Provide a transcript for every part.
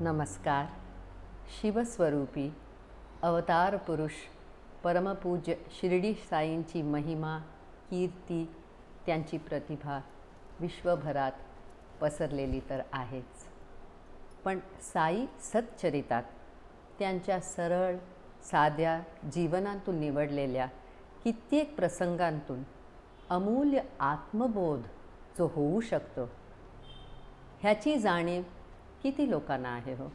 नमस्कार. शिवस्वरूपी अवतार पुरुष परमपूज्य शिर्डी साईंची महिमा, कीर्ती, त्यांची प्रतिभा विश्वभरात पसरलेली तर आहेच. पण साई सच्चरितात त्यांच्या सरळ साध्या जीवनातून निवडलेल्या कित्येक प्रसंगांतून अमूल्य आत्मबोध जो होऊ शकतो, ह्याची जाणीव किती लोकांना आहे हो.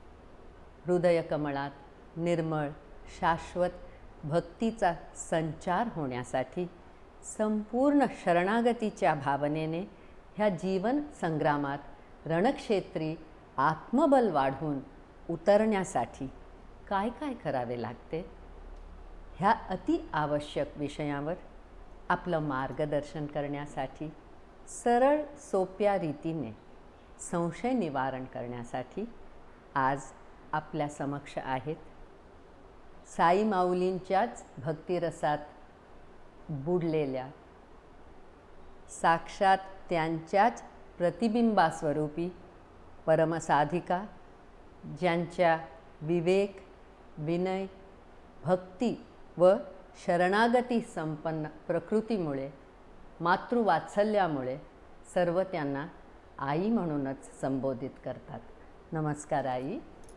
हृदयकमळात निर्मळ शाश्वत भक्तीचा संचार होण्यासाठी संपूर्ण शरणागतीच्या भावनेने ह्या जीवन संग्रामात रणक्षेत्री आत्मबल वाढवून उतरण्यासाठी काय काय करावे लागते, ह्या अति आवश्यक विषयावर आपलं मार्गदर्शन करण्यासाठी सरळ सोप्या रीतीने संशय निवारण करण्यासाठी आज आपल्या समक्ष आहेत साई माऊलींच्याच भक्तिरसात बुडलेल्या, साक्षात त्यांच्याच प्रतिबिंबास्वरूपी परमसाधिका, ज्यांच्या विवेक, विनय, भक्ती व शरणागती संपन्न प्रकृतीमुळे, मातृवात्सल्यामुळे सर्व त्यांना आई म्हणूनच संबोधित करतात. नमस्कार आई.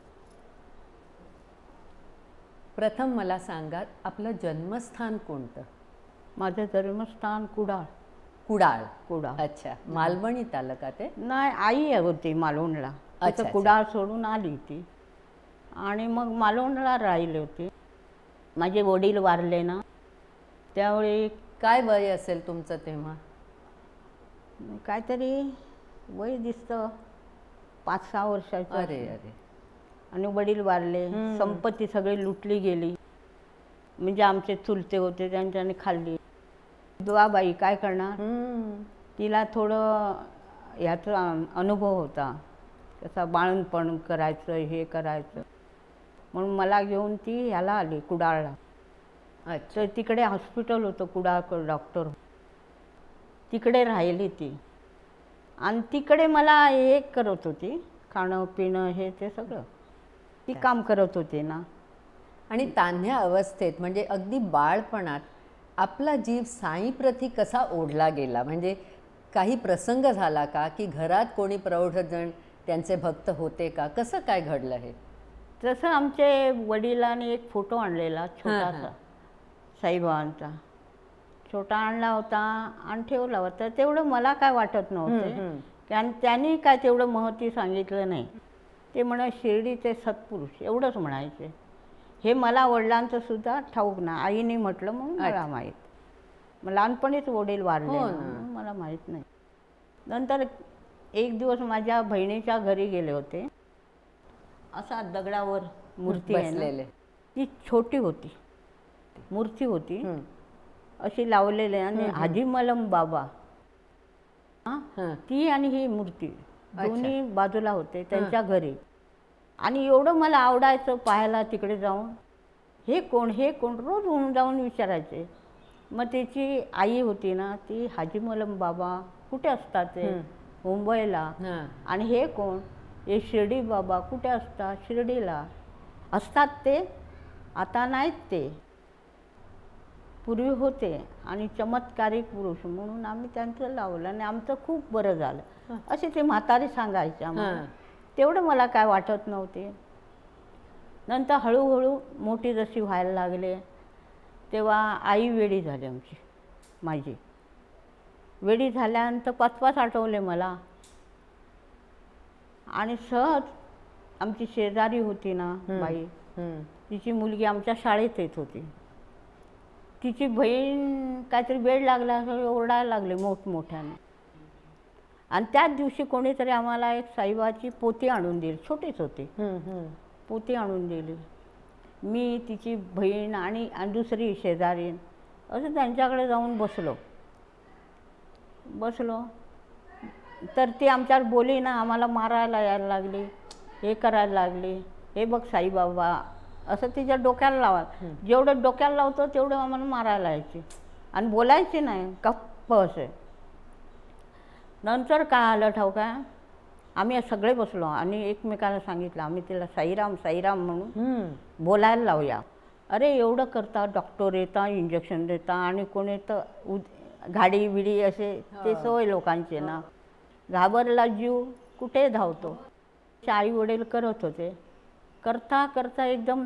प्रथम मला सांगा, आपलं जन्मस्थान कोणतं? माझं जन्मस्थान कुडाळ. कुडाळ. कुडाळ. अच्छा. मालवणी तालुका ते? नाही, आई होती मालवणला. अच्छा. कुडाळ सोडून आली ती आणि मग मालवणला राहिले होते. माझे वडील वारले ना, त्यावेळी काय वय असेल तुमचं तेव्हा? काहीतरी वय दिसतं 5-6 वर्षाचं. अरे अरे. आणि वडील वारले, संपत्ती सगळी लुटली गेली. म्हणजे आमचे चुलते होते, त्यांच्याने खाल्ली. दुआबाई काय करणार, तिला थोडं ह्याचा अनुभव होता, कसा बाळणपण करायचं, हे करायचं. म्हणून मला घेऊन ती ह्याला आली कुडाळला. तर तिकडे हॉस्पिटल होतं कुडाळकडं, डॉक्टर. तिकडे राहिली ती आणि तिकडे मला हे करत होती, खाणं पिणं हे ते सगळं ती काम करत होते ना. आणि तान्ह्या अवस्थेत म्हणजे अगदी बाळपणात आपला जीव साईप्रती कसा ओढला गेला? म्हणजे काही प्रसंग झाला का, की घरात कोणी प्रौढजण त्यांचे भक्त होते का? कसं काय घडलं हे? तसं आमचे वडिलांनी एक फोटो आणलेला छोटासा साईबाबांचा, छोटा आणला होता आणि ठेवला होता. तेवढं मला काय वाटत नव्हतं, कारण त्यांनी काय तेवढं महत्त्व सांगितलं नाही. ते म्हणा शिर्डीचे सत्पुरुष एवढंच म्हणायचे. हे मला वडिलांचं सुद्धा ठाऊक ना, आईने म्हटलं म्हणून मला माहीत. मग लहानपणीच वडील वारले, मला माहीत नाही. नंतर एक दिवस माझ्या बहिणीच्या घरी गेले होते. असा दगडावर मूर्ती आहे, ती छोटी होती मूर्ती होती अशी लावलेली. आणि हाजी मलम बाबा ती आणि ही मूर्ती दोन्ही बाजूला होते त्यांच्या घरी. आणि एवढं मला आवडायचं पाहायला तिकडे जाऊन, हे कोण हे कोण, रोज होऊन जाऊन विचारायचे. मग त्याची आई होती ना, ती हाजी मलम बाबा कुठे असतात ते? मुंबईला. आणि हे कोण? हे शिर्डी बाबा कुठे असतात? शिर्डीला असतात ते, आता नाहीत ते, पूर्वी होते. आणि चमत्कारिक पुरुष म्हणून आम्ही त्यांचं लावलं आणि आमचं खूप बरं झालं असे ते म्हातारे सांगायचे आम्हाला. तेवढं मला काय वाटत नव्हते. नंतर हळूहळू मोठी जशी व्हायला लागले तेव्हा आई वेडी झाली आमची. माझी वेडी झाल्यानंतर 5-5 आठवले मला. आणि सहज आमची शेजारी होती ना बाई, तिची मुलगी आमच्या शाळेत येत होती. तिची बहीण काहीतरी बेड लागला असं ओरडायला लागले मोठमोठ्याने. आणि त्याच दिवशी कोणीतरी आम्हाला एक साईबाबाची पोथी आणून दिली, छोटीच होती. पोथी आणून दिली. मी, तिची बहीण आणि दुसरी शेजारी असं त्यांच्याकडे जाऊन बसलो. तर ती आमच्यावर बोली ना, आम्हाला मारायला यायला लागली, हे करायला लागली. हे बघ साईबाबा असं तिच्या डोक्याला लावा. जेवढं डोक्याला लावतो तेवढं आम्हाला मारायला यायचे आणि बोलायचे नाही, गप्प असे. नंतर काय आलं ठाऊक आहे, आम्ही सगळे बसलो आणि एकमेकाला सांगितलं, आम्ही तिला साईराम साईराम म्हणून बोलायला लावूया. अरे एवढं करता, डॉक्टर येतात, इंजेक्शन देता आणि कोण येतं गाडी बिडी असे ते सोय लोकांचे ना. घाबरला जीव कुठे धावतो. आई वडील करत होते. करता करता एकदम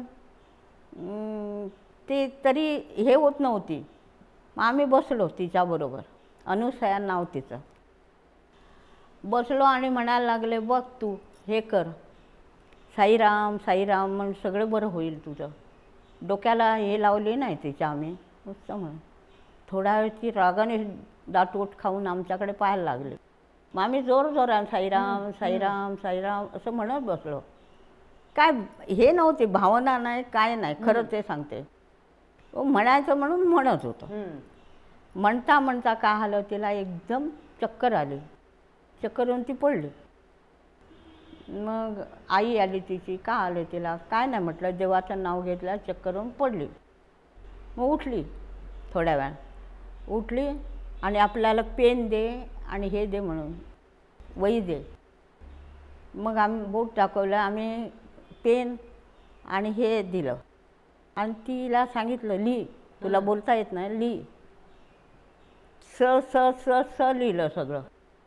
ते तरी हे होत नव्हती. मग आम्ही बसलो तिच्याबरोबर, अनुसया नाव तिचं. बसलो आणि म्हणायला लागले, बघ तू हे कर, साईराम साईराम म्हणून सगळं बरं होईल तुझं. डोक्याला हे लावले नाही तिच्या आम्ही नुसतं म्हणून. थोडा वेळ ती रागाने दाटोट खाऊन आमच्याकडे पाहायला लागले. मग आम्ही जोर जोरात साईराम साईराम साईराम असं म्हणत बसलो. काय हे नव्हते, भावना नाही काय नाही, खरं ते सांगते. म्हणायचं म्हणून म्हणत होतं. म्हणता म्हणता काय झालं, तिला एकदम चक्कर आली. चक्कर येऊन ती पडली. मग आई आली तिची, का आले तिला, काय नाही म्हटलं, देवाचं नाव घेतलं, चक्कर येऊन पडली. मग उठली, थोड्या वेळात उठली आणि आपल्याला पेन दे आणि हे दे म्हणून वही दे. मग आम्ही बोट दाखवलं, आम्ही पेन आणि हे दिलं आणि तिला सांगितलं, लिही, तुला बोलता येत नाही, लिही. स स स स लिहिलं सगळं.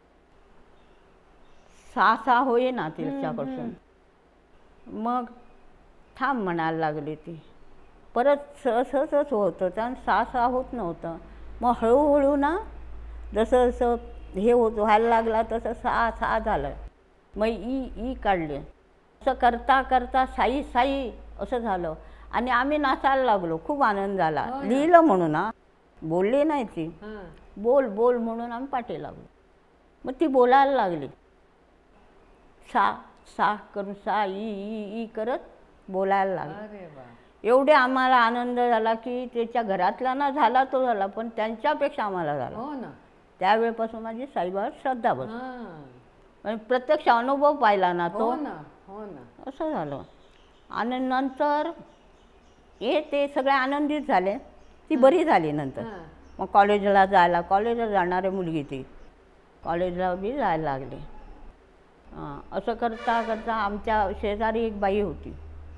सा सा होई ना तिच्यापासून. मग थांब म्हणायला लागली ती. परत स स सच होत होतं आणि सा सा होत नव्हतं. मग हळूहळू ना जसं जसं हे व्हायला लागला तसं सा सा झालं. मग ई ई काढले. असं करता करता साई साई असं झालं आणि आम्ही नाचायला लागलो. खूप आनंद झाला. लिहिलं म्हणून ना, बोलली नाही ती, बोल बोल म्हणून आम्ही पाठी लागलो. मग ती बोलायला लागली. सा सा करून सा ई ई ई करत बोलायला लागली. एवढे आम्हाला आनंद झाला की त्याच्या घरातला ना झाला तो झाला, पण त्यांच्यापेक्षा आम्हाला झाला. त्यावेळेपासून माझी साईबाबावर श्रद्धा बसली. प्रत्यक्ष अनुभव पाहिला ना तो. असं झालं. आणि नंतर ते सगळे आनंदित झाले. ती बरी झाली नंतर. मग कॉलेजला जाणारी मुलगी ती कॉलेजला बी जायला लागली. असं करता करता आमच्या शेजारी एक बाई होती.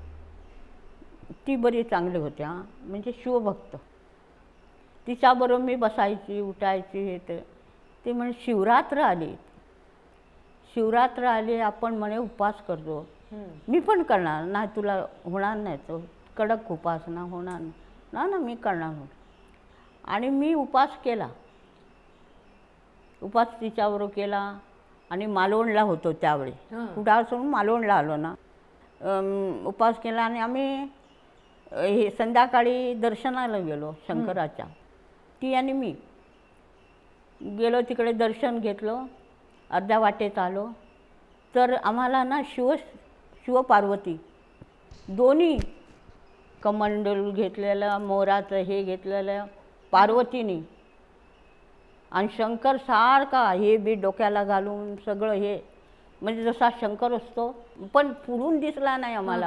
ती बरी चांगली होती, म्हणजे शिवभक्त. तिच्याबरोबर मी बसायची, उठायची. हे ते म्हणे शिवरात्र आली, आपण म्हणे उपवास करतो. मी पण करणार नाही, तुला होणार नाही, तो कडक उपासना होणार ना ना, मी करणार. आणि मी उपवास केला. उपवास तिच्याबरोबर केला आणि मालवणला होतो त्यावेळी. कुडाळ सोडून मालवणला आलो ना. उपवास केला आणि आम्ही हे संध्याकाळी दर्शनाला गेलो शंकराच्या. ती आणि मी गेलो तिकडे, दर्शन घेतलं. अर्ध्या वाटेत आलो तर आम्हाला ना शिवपार्वती दोन्ही कमंडल घेतलेलं, मोराचं हे घेतलेलं पार्वतीने, आणि शंकर सारखा हे बी डोक्याला घालून सगळं हे, म्हणजे जसा शंकर असतो पण पुढून दिसला नाही आम्हाला.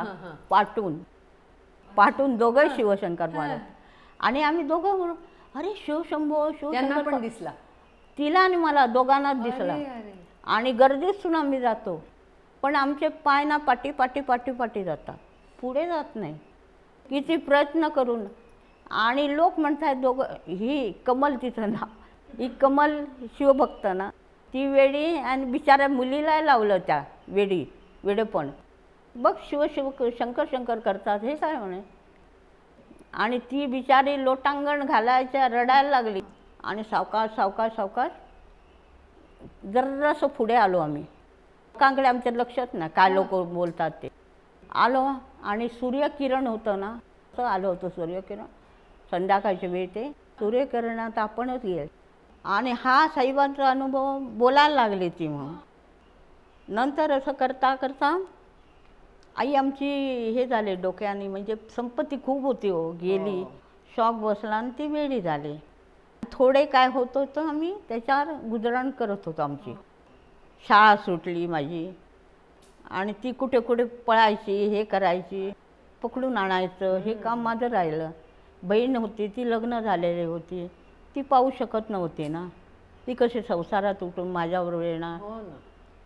पाठून दोघंही शिवशंकर पार्वती. आणि आम्ही दोघं म्हणून अरे शिवशंभो शिवशंकर पण दिसला. तिला आणि मला दोघांनाच दिसला. आणि गर्दीतून आम्ही जातो पण आमचे पाय ना पाठी पाठी पाठी पाठी जातात, पुढे जात नाही. किती प्रयत्न करून. आणि लोक म्हणतात दोघं, ही कमल तिचं नाव, ही कमल शिवभक्त ना, ती वेडी आणि बिचाऱ्या मुलीला लावलं त्या वेडेपण. बघ शंकर शंकर करतात हे काय म्हणे. आणि ती बिचारी लोटांगण घालायच्या, रडायला लागली. आणि सावकाश सावकाश सावकाश जरासं पुढे आलो आम्ही. लोकांकडे आमच्या लक्षात नाही काय लोक बोलतात ते. आलो आणि सूर्यकिरण होतं ना, असं आलं होतं सूर्यकिरण. संध्याकाळच्या वेळी ते सूर्यकिरणात आपणच येईल. आणि हा साईबांचा अनुभव बोलायला लागली ती. मग नंतर असं करता करता आई आमची हे झाले डोक्याने, म्हणजे संपत्ती खूप होती हो, गेली. शॉक बसला आणि ती वेळी झाली. थोडे काय होत होतं, आम्ही त्याच्यावर गुजरण करत होतो. आमची शाळा सुटली माझी आणि ती कुठे कुठे पळायची, हे करायची, पकडून आणायचं, हे काम माझं राहिलं. बहीण होती, ती लग्न झालेली होती, ती पाहू शकत नव्हती ना. ती कशी संसारात उठून माझ्याबरोबर येणार.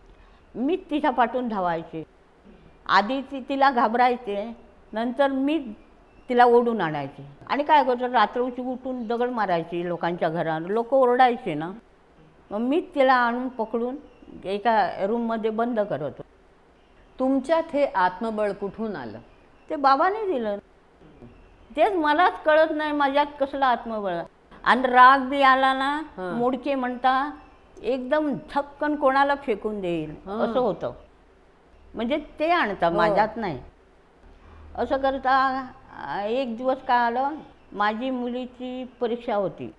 मीच तिच्या पाठून धावायचे. आधी तिला घाबरायचे, नंतर मी तिला ओढून आणायचे. आणि काय करायचं, रात्रीची उठून दगड मारायची लोकांच्या घरात, लोक ओरडायचे ना, मग मीच तिला आणून पकडून एका रूममध्ये बंद करत होतो. तुमच्यात हे आत्मबळ कुठून आलं? ते बाबाने दिलं. तेच मलाच कळत नाही माझ्यात कसलं आत्मबळ. आणि राग बी आला ना, मोडके म्हणता एकदम झपकन कोणाला फेकून देईल असं होतं. म्हणजे ते आणतं, माझ्यात नाही. असं करता एक दिवस काय आलं, माझी मुलीची परीक्षा होती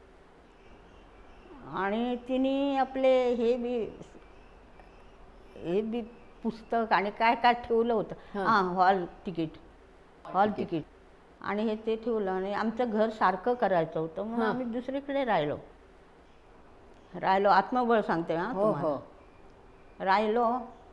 आणि तिने आपले हे बी पुस्तक आणि काय काय ठेवलं होतं. हॉल तिकीट आणि हे ते ठेवलं. आणि आमचं घर सारखं करायचं होतं, म्हणून आम्ही दुसरीकडे राहिलो. आत्मबळ सांगते तुम्हाला. राहिलो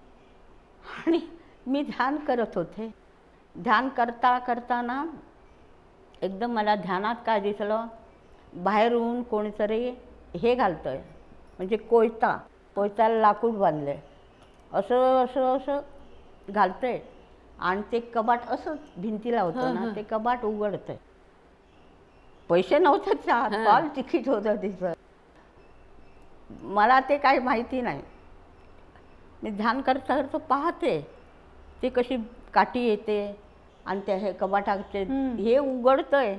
आणि मी ध्यान करत होते. ध्यान करताना एकदम मला ध्यानात काय दिसलं, बाहेरून कोणीतरी हे घालतंय, म्हणजे कोयत्याला लाकूड बांधलंय, असं असं असं घालतंय. आणि ते कबाट असं भिंतीला होतं ना, ते कबाट उघडतंय. पैसे नव्हते त्यात, हॉल तिकीट होतं तिचं. मला ते काही माहिती नाही. मी ध्यान करता पाहते ते कशी काठी येते आणि त्या हे कबाटाचे हे उघडतंय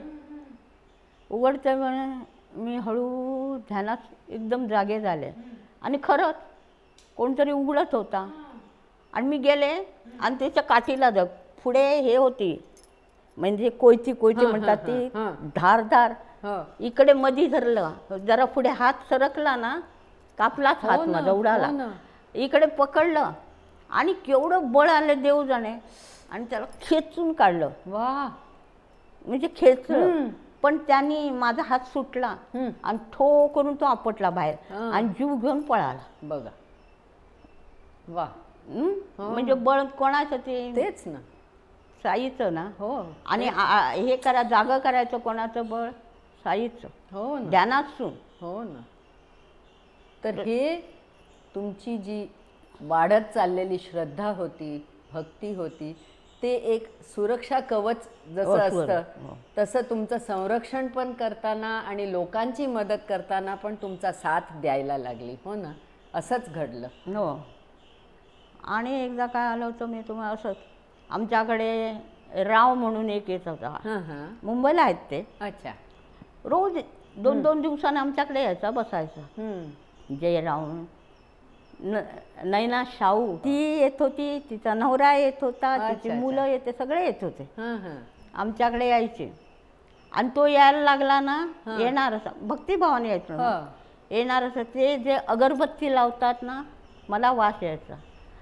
म्हणून मी हळू ध्यानात एकदम जागे झाले. आणि खरंच कोणतरी उघडत होता. आणि मी गेले आणि त्याच्या काठीला पुढे हे होती, म्हणजे कोयती म्हणतात ती, धार इकडे मधी धरलं, जरा पुढे हात सरकला ना, कापलाच हात माझा, उडाला. इकडे पकडलं आणि केवढं बळ आलं देव जाणे, आणि त्याला खेचून काढलं. वा, म्हणजे खेचलं, पण त्यांनी माझा हात सुटला आणि ठो करून तो आपटला बाहेर आणि जीव घेऊन पळाला. बघा, वा. म्हणजे बळ कोणाचं? तेच ना, साईचं ना. हो. आणि हे जागं करायचं कोणाचं बळ? साईचं. हो ना, ध्यानातून. हो ना. तर हे तुमची जी वाढत चाललेली श्रद्धा होती, भक्ती होती, ते एक सुरक्षा कवच जसं असतं तसं तुमचं संरक्षण पण करताना आणि लोकांची मदत करताना पण तुमचा साथ द्यायला लागली. हो ना, असंच घडलं. हो. आणि एकदा काय आलं होतं, मी तुम्हाला असंच, आमच्याकडे राव म्हणून एक येत होता, मुंबईला आहेत ते. अच्छा. रोज 2-2 दिवसांनी आमच्याकडे यायचा, बसायचा. जयराव, नैना शाहू ती येत होती, तिचा नवरा येत होता, तिची मुलं येते, सगळे येत होते आमच्याकडे यायचे. आणि तो यायला लागला ना, येणार असं भक्तिभावाने यायचं, येणार असं. ते जे अगरबत्ती लावतात ना, मला वास यायचा.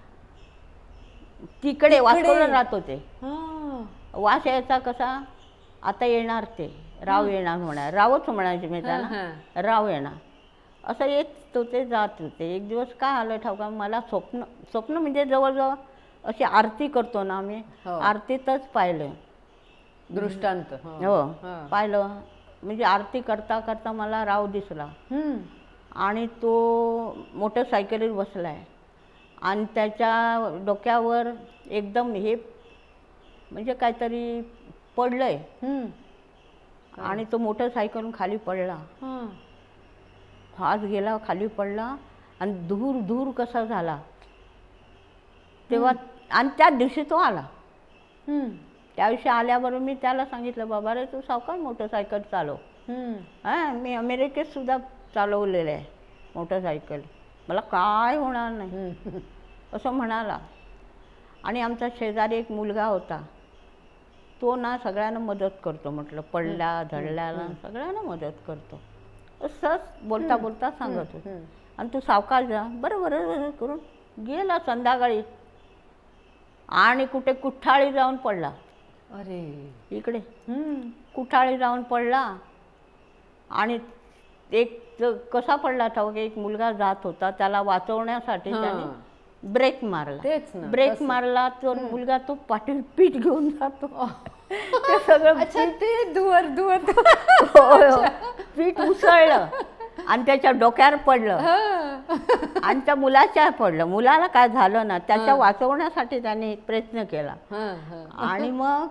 तिकडे वासोला राहत होते, वास यायचा कसा, आता येणार ते राव येणार म्हणा, रावच म्हणायचे मी त्यांना, राव येणार असं येत होते, जात होते. एक दिवस काय आलं ठाऊका, मला स्वप्न म्हणजे जवळजवळ अशी आरती करतो ना आम्ही, आरतीतच पाहिलं दृष्टांत. हो, पाहिलं. म्हणजे आरती करता करता मला राव दिसला आणि तो मोटरसायकलीवर बसलाय आणि त्याच्या डोक्यावर एकदम हे म्हणजे काहीतरी पडलंय आणि तो मोटरसायकलून खाली पडला. हात गेला, खाली पडला आणि धूर कसा झाला तेव्हा. आणि त्या दिवशी तो आला. त्या दिवशी आल्याबरोबर मी त्याला सांगितलं, बाबा रे तू सावकाश मोटरसायकल चालव. मी अमेरिकेत सुद्धा चालवलेलं आहे मोटरसायकल, मला काय होणार नाही असं म्हणाला. आणि आमचा शेजारी एक मुलगा होता, तो ना सगळ्यांना मदत करतो, म्हटलं पडल्या धडल्याला सगळ्यांना मदत करतो, असंच बोलता बोलता सांगत होतो. आणि तू सावकाश जा, बरं करून गेला संध्याकाळी आणि कुठे कुठाळी जाऊन पडला. अरे, इकडे कुठाळी जाऊन पडला. आणि एक कसा पडला ठाऊक, एक मुलगा जात होता, त्याला वाचवण्यासाठी त्याने ब्रेक मारला. तेच ना, ब्रेक मारला, तो मुलगा तो पाठीवर पीठ घेऊन जातो. ते सगळं ते धुवर पीठ उसळलं आणि त्याच्या डोक्यावर पडलं आणि त्या मुलाच्या पडलं. मुलाला काय झालं ना, त्याच्या वाचवण्यासाठी त्याने प्रयत्न केला. आणि मग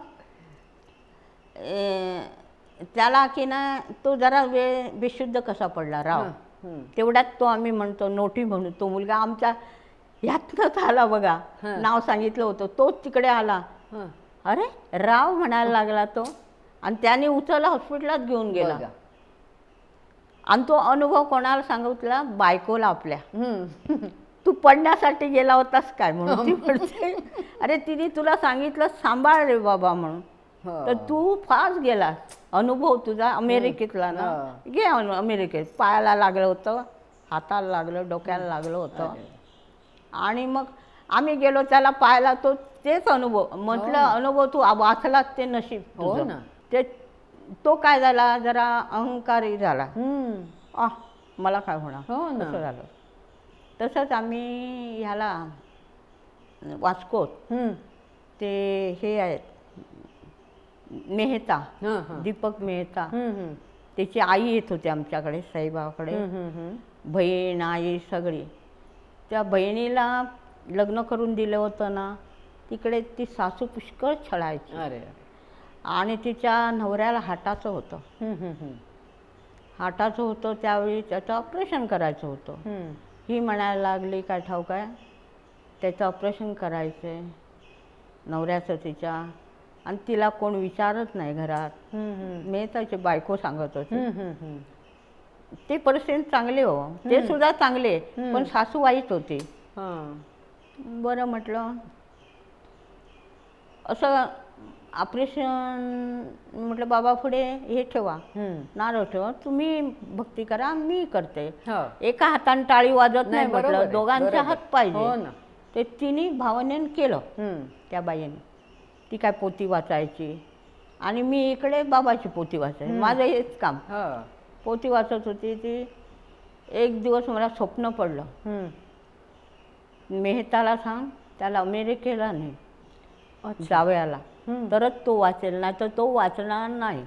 त्याला की ना तो जरा बेशुद्ध कसा पडला राव. तेवढ्यात तो आम्ही म्हणतो नोटी म्हणून तो मुलगा आमच्या ह्यातनंच आला बघा. नाव सांगितलं होतं तोच तिकडे आला. अरे राव म्हणायला लागला तो आणि त्याने उचलला हॉस्पिटलात घेऊन गेला. आणि तो अनुभव कोणाला सांगितला? बायकोला आपल्या. तू पडण्यासाठी गेला होतास काय म्हणून ती म्हणते अरे तिने तुला सांगितलं सांभाळ रे बाबा म्हणून, तर तू फास्ट गेलास. अनुभव तुझा अमेरिकेतला ना, घे अमेरिकेत. पायाला लागलं होतं, हाताला लागलं, डोक्याला लागलं होतं. आणि मग आम्ही गेलो त्याला पाहायला. तो तेच अनुभव म्हटलं अनुभव तू वाचलात ते नशीब तुझं. ते तो काय झाला जरा अहंकारी झाला. मला काय होणार तसं झालं. तसंच आम्ही ह्याला वास्कोत ते हे आहेत मेहता, दीपक मेहता, त्याची आई येत होती आमच्याकडे साईबाबाकडे. बहीण आई सगळी. त्या बहिणीला लग्न करून दिलं होतं ना, तिकडे ती सासू पुष्कळ छळायची. आणि तिच्या नवऱ्याला हाटाचं होतं. हाटाचं होतं त्यावेळी त्याचं ऑपरेशन करायचं होतं. ही म्हणायला लागली काय ठाऊक आहे त्याचं ऑपरेशन करायचं आहे नवऱ्याचं तिच्या. आणि तिला कोण विचारत नाही घरात. मेहताची बायको सांगत होती. ते परिस्थिती चांगले हो, ते सुद्धा चांगले, पण सासू वाईट होती. बरं म्हटलं असं ऑपरेशन. म्हटलं बाबा पुढे हे ठेवा, नारळ ठेवा, तुम्ही भक्ती करा, मी करते. एका हाताने टाळी वाजत नाही म्हटलं, दोघांचे हात पाहिजे. ते तिन्ही भावनेनं केलं त्या बाईने. ती काय पोती वाचायची आणि मी इकडे बाबाची पोती वाचायची. माझं हेच काम. पोती वाचत होती ती. एक दिवस मला स्वप्न पडलं, मेहताला सांग त्याला अमेरिकेला नाही जावयाला, तरच तो वाचेल, नाही तर तो वाचणार नाही.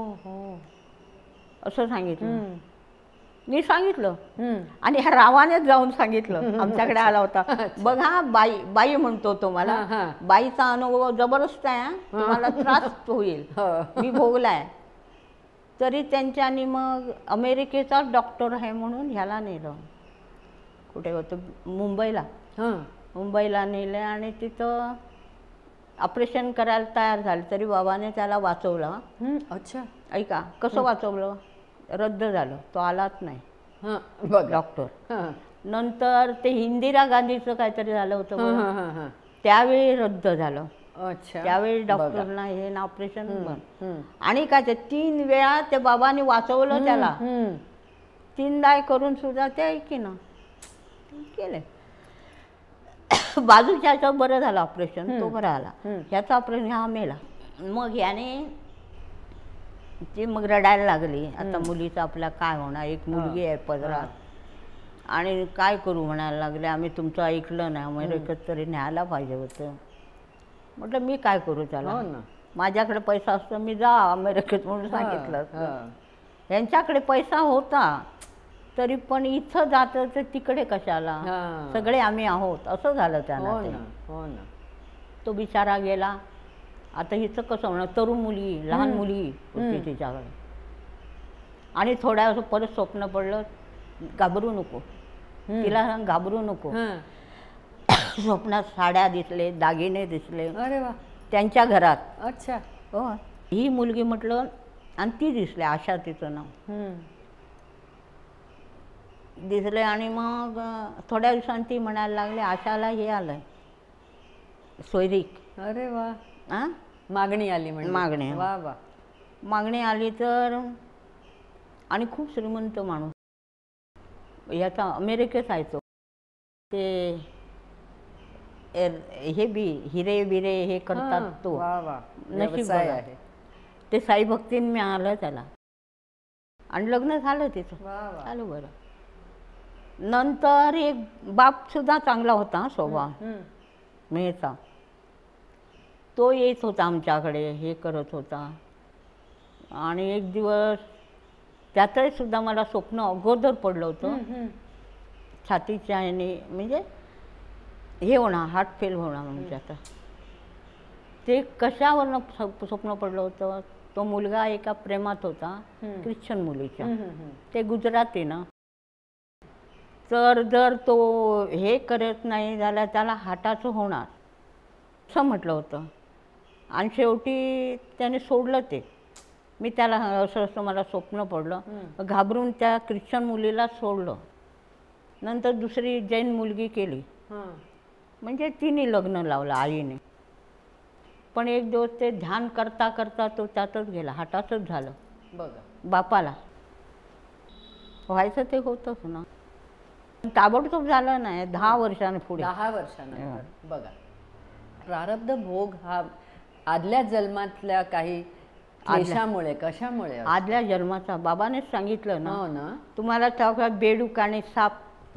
असं सांगितलं. मी सांगितलं आणि ह्या रावानेच जाऊन सांगितलं. आमच्याकडे आला होता. बघा बाई बाई म्हणतो तो मला. बाईचा अनुभव जबरदस्त आहे, तुम्हाला त्रास होईल, मी भोगलाय. तरी त्यांच्यानी मग अमेरिकेचा डॉक्टर आहे म्हणून ह्याला नेलं. कुठे होतं मुंबईला. मुंबईला नेलं आणि तिथं ऑपरेशन करायला तयार झालं. तरी बाबाने त्याला वाचवलं. अच्छा. ऐका कसं वाचवलं. रद्द झालं, तो आलाच नाही डॉक्टर. नंतर ते इंदिरा गांधीचं काहीतरी झालं होतं, त्यावेळी रद्द झालं. त्यावेळी डॉक्टरना हे ना ऑपरेशन बंद. आणि काय ते 3 वेळा ते बाबांनी वाचवलं त्याला. 3दा करून सुद्धा ते ऐकीना केले. बाजूच्याचं बरं झालं ऑपरेशन, तो बरा आला. ह्याचं ऑपरेशन हा मेला. मग याने ती मग रडायला लागली. आता मुलीचं आपल्या काय होणार, एक मुलगी आहे पदरात, आणि काय करू म्हणायला लागले. आम्ही तुमचं ऐकलं नाही, अमेरिकेत तरी न्यायला पाहिजे होतं. म्हटलं मी काय करू त्याला, माझ्याकडे पैसा असतो मी जा अमेरिकेत म्हणून सांगितलं. यांच्याकडे पैसा होता तरी पण इथं जातं तर तिकडे कशाला, सगळे आम्ही आहोत असं झालं त्यांना. तो बिचारा गेला. आता हिचं कसं होणार, तरुण मुली लहान मुली होती तिच्याकडे. आणि थोड्या वेळ परत स्वप्न पडलं, घाबरू नको तिला, सांग घाबरू नको. स्वप्नात साड्या दिसले, दागिने दिसले. अरे वा. त्यांच्या घरात. अच्छा. हो. ही मुलगी म्हटलं आणि ती दिसले, आशा तिचं नाव दिसले. आणि मग थोड्या दिवसांनी ती म्हणायला लागली आशाला हे आलंय सोयरीक. अरे वा. मागणी आली म्हणजे. मागणी. वा वा. मागणी आली तर. आणि खूप श्रीमंत माणूस, याचा अमेरिकेत आहे तो. ते हे बी हिरे बिरे हे करतात तो. नशीब आहे ते. साई भक्तीन मिळालं त्याला आणि लग्न झालं तिचं. झालं बरं. नंतर एक बाप सुद्धा चांगला होता स्वभाव मेहता. तो येत होता आमच्याकडे, हे करत होता. आणि एक दिवस त्यातही सुद्धा मला स्वप्न अगोदर पडलं होतं. छातीच्या ह्याने म्हणजे हे होणार, हार्ट फेल होणार म्हणजे आता ते कशावरनं स्वप्न पडलं होतं. तो मुलगा एका प्रेमात होता ख्रिश्चन मुलीच्या. ते गुजराती ना, तर जर तो हे करत नाही झाला त्याला हार्टाचं होणार असं म्हटलं होतं. आणि शेवटी त्याने सोडलं ते. मी त्याला असं असं मला स्वप्न पडलं, घाबरून त्या ख्रिश्चन मुलीला सोडलं. नंतर दुसरी जैन मुलगी केली, म्हणजे तिने लग्न लावलं आईने. पण एक दिवस ते ध्यान करता करता तो त्यातच गेला, हार्टाचंच झालं. बघा, बापाला व्हायचं ते होतंच ना, ताबडतोब झालं नाही. 10 वर्षांनी पुढे 10 वर्षानंतर. बघा, प्रारब्ध भोग हा आदल्या जन्मातल्या काही क्लेशामुळे, कशामुळे? आदल्या जन्माचा बाबानेच सांगितलं ना. हो ना. तुम्हाला तेव्हा बेडूक आणि साप,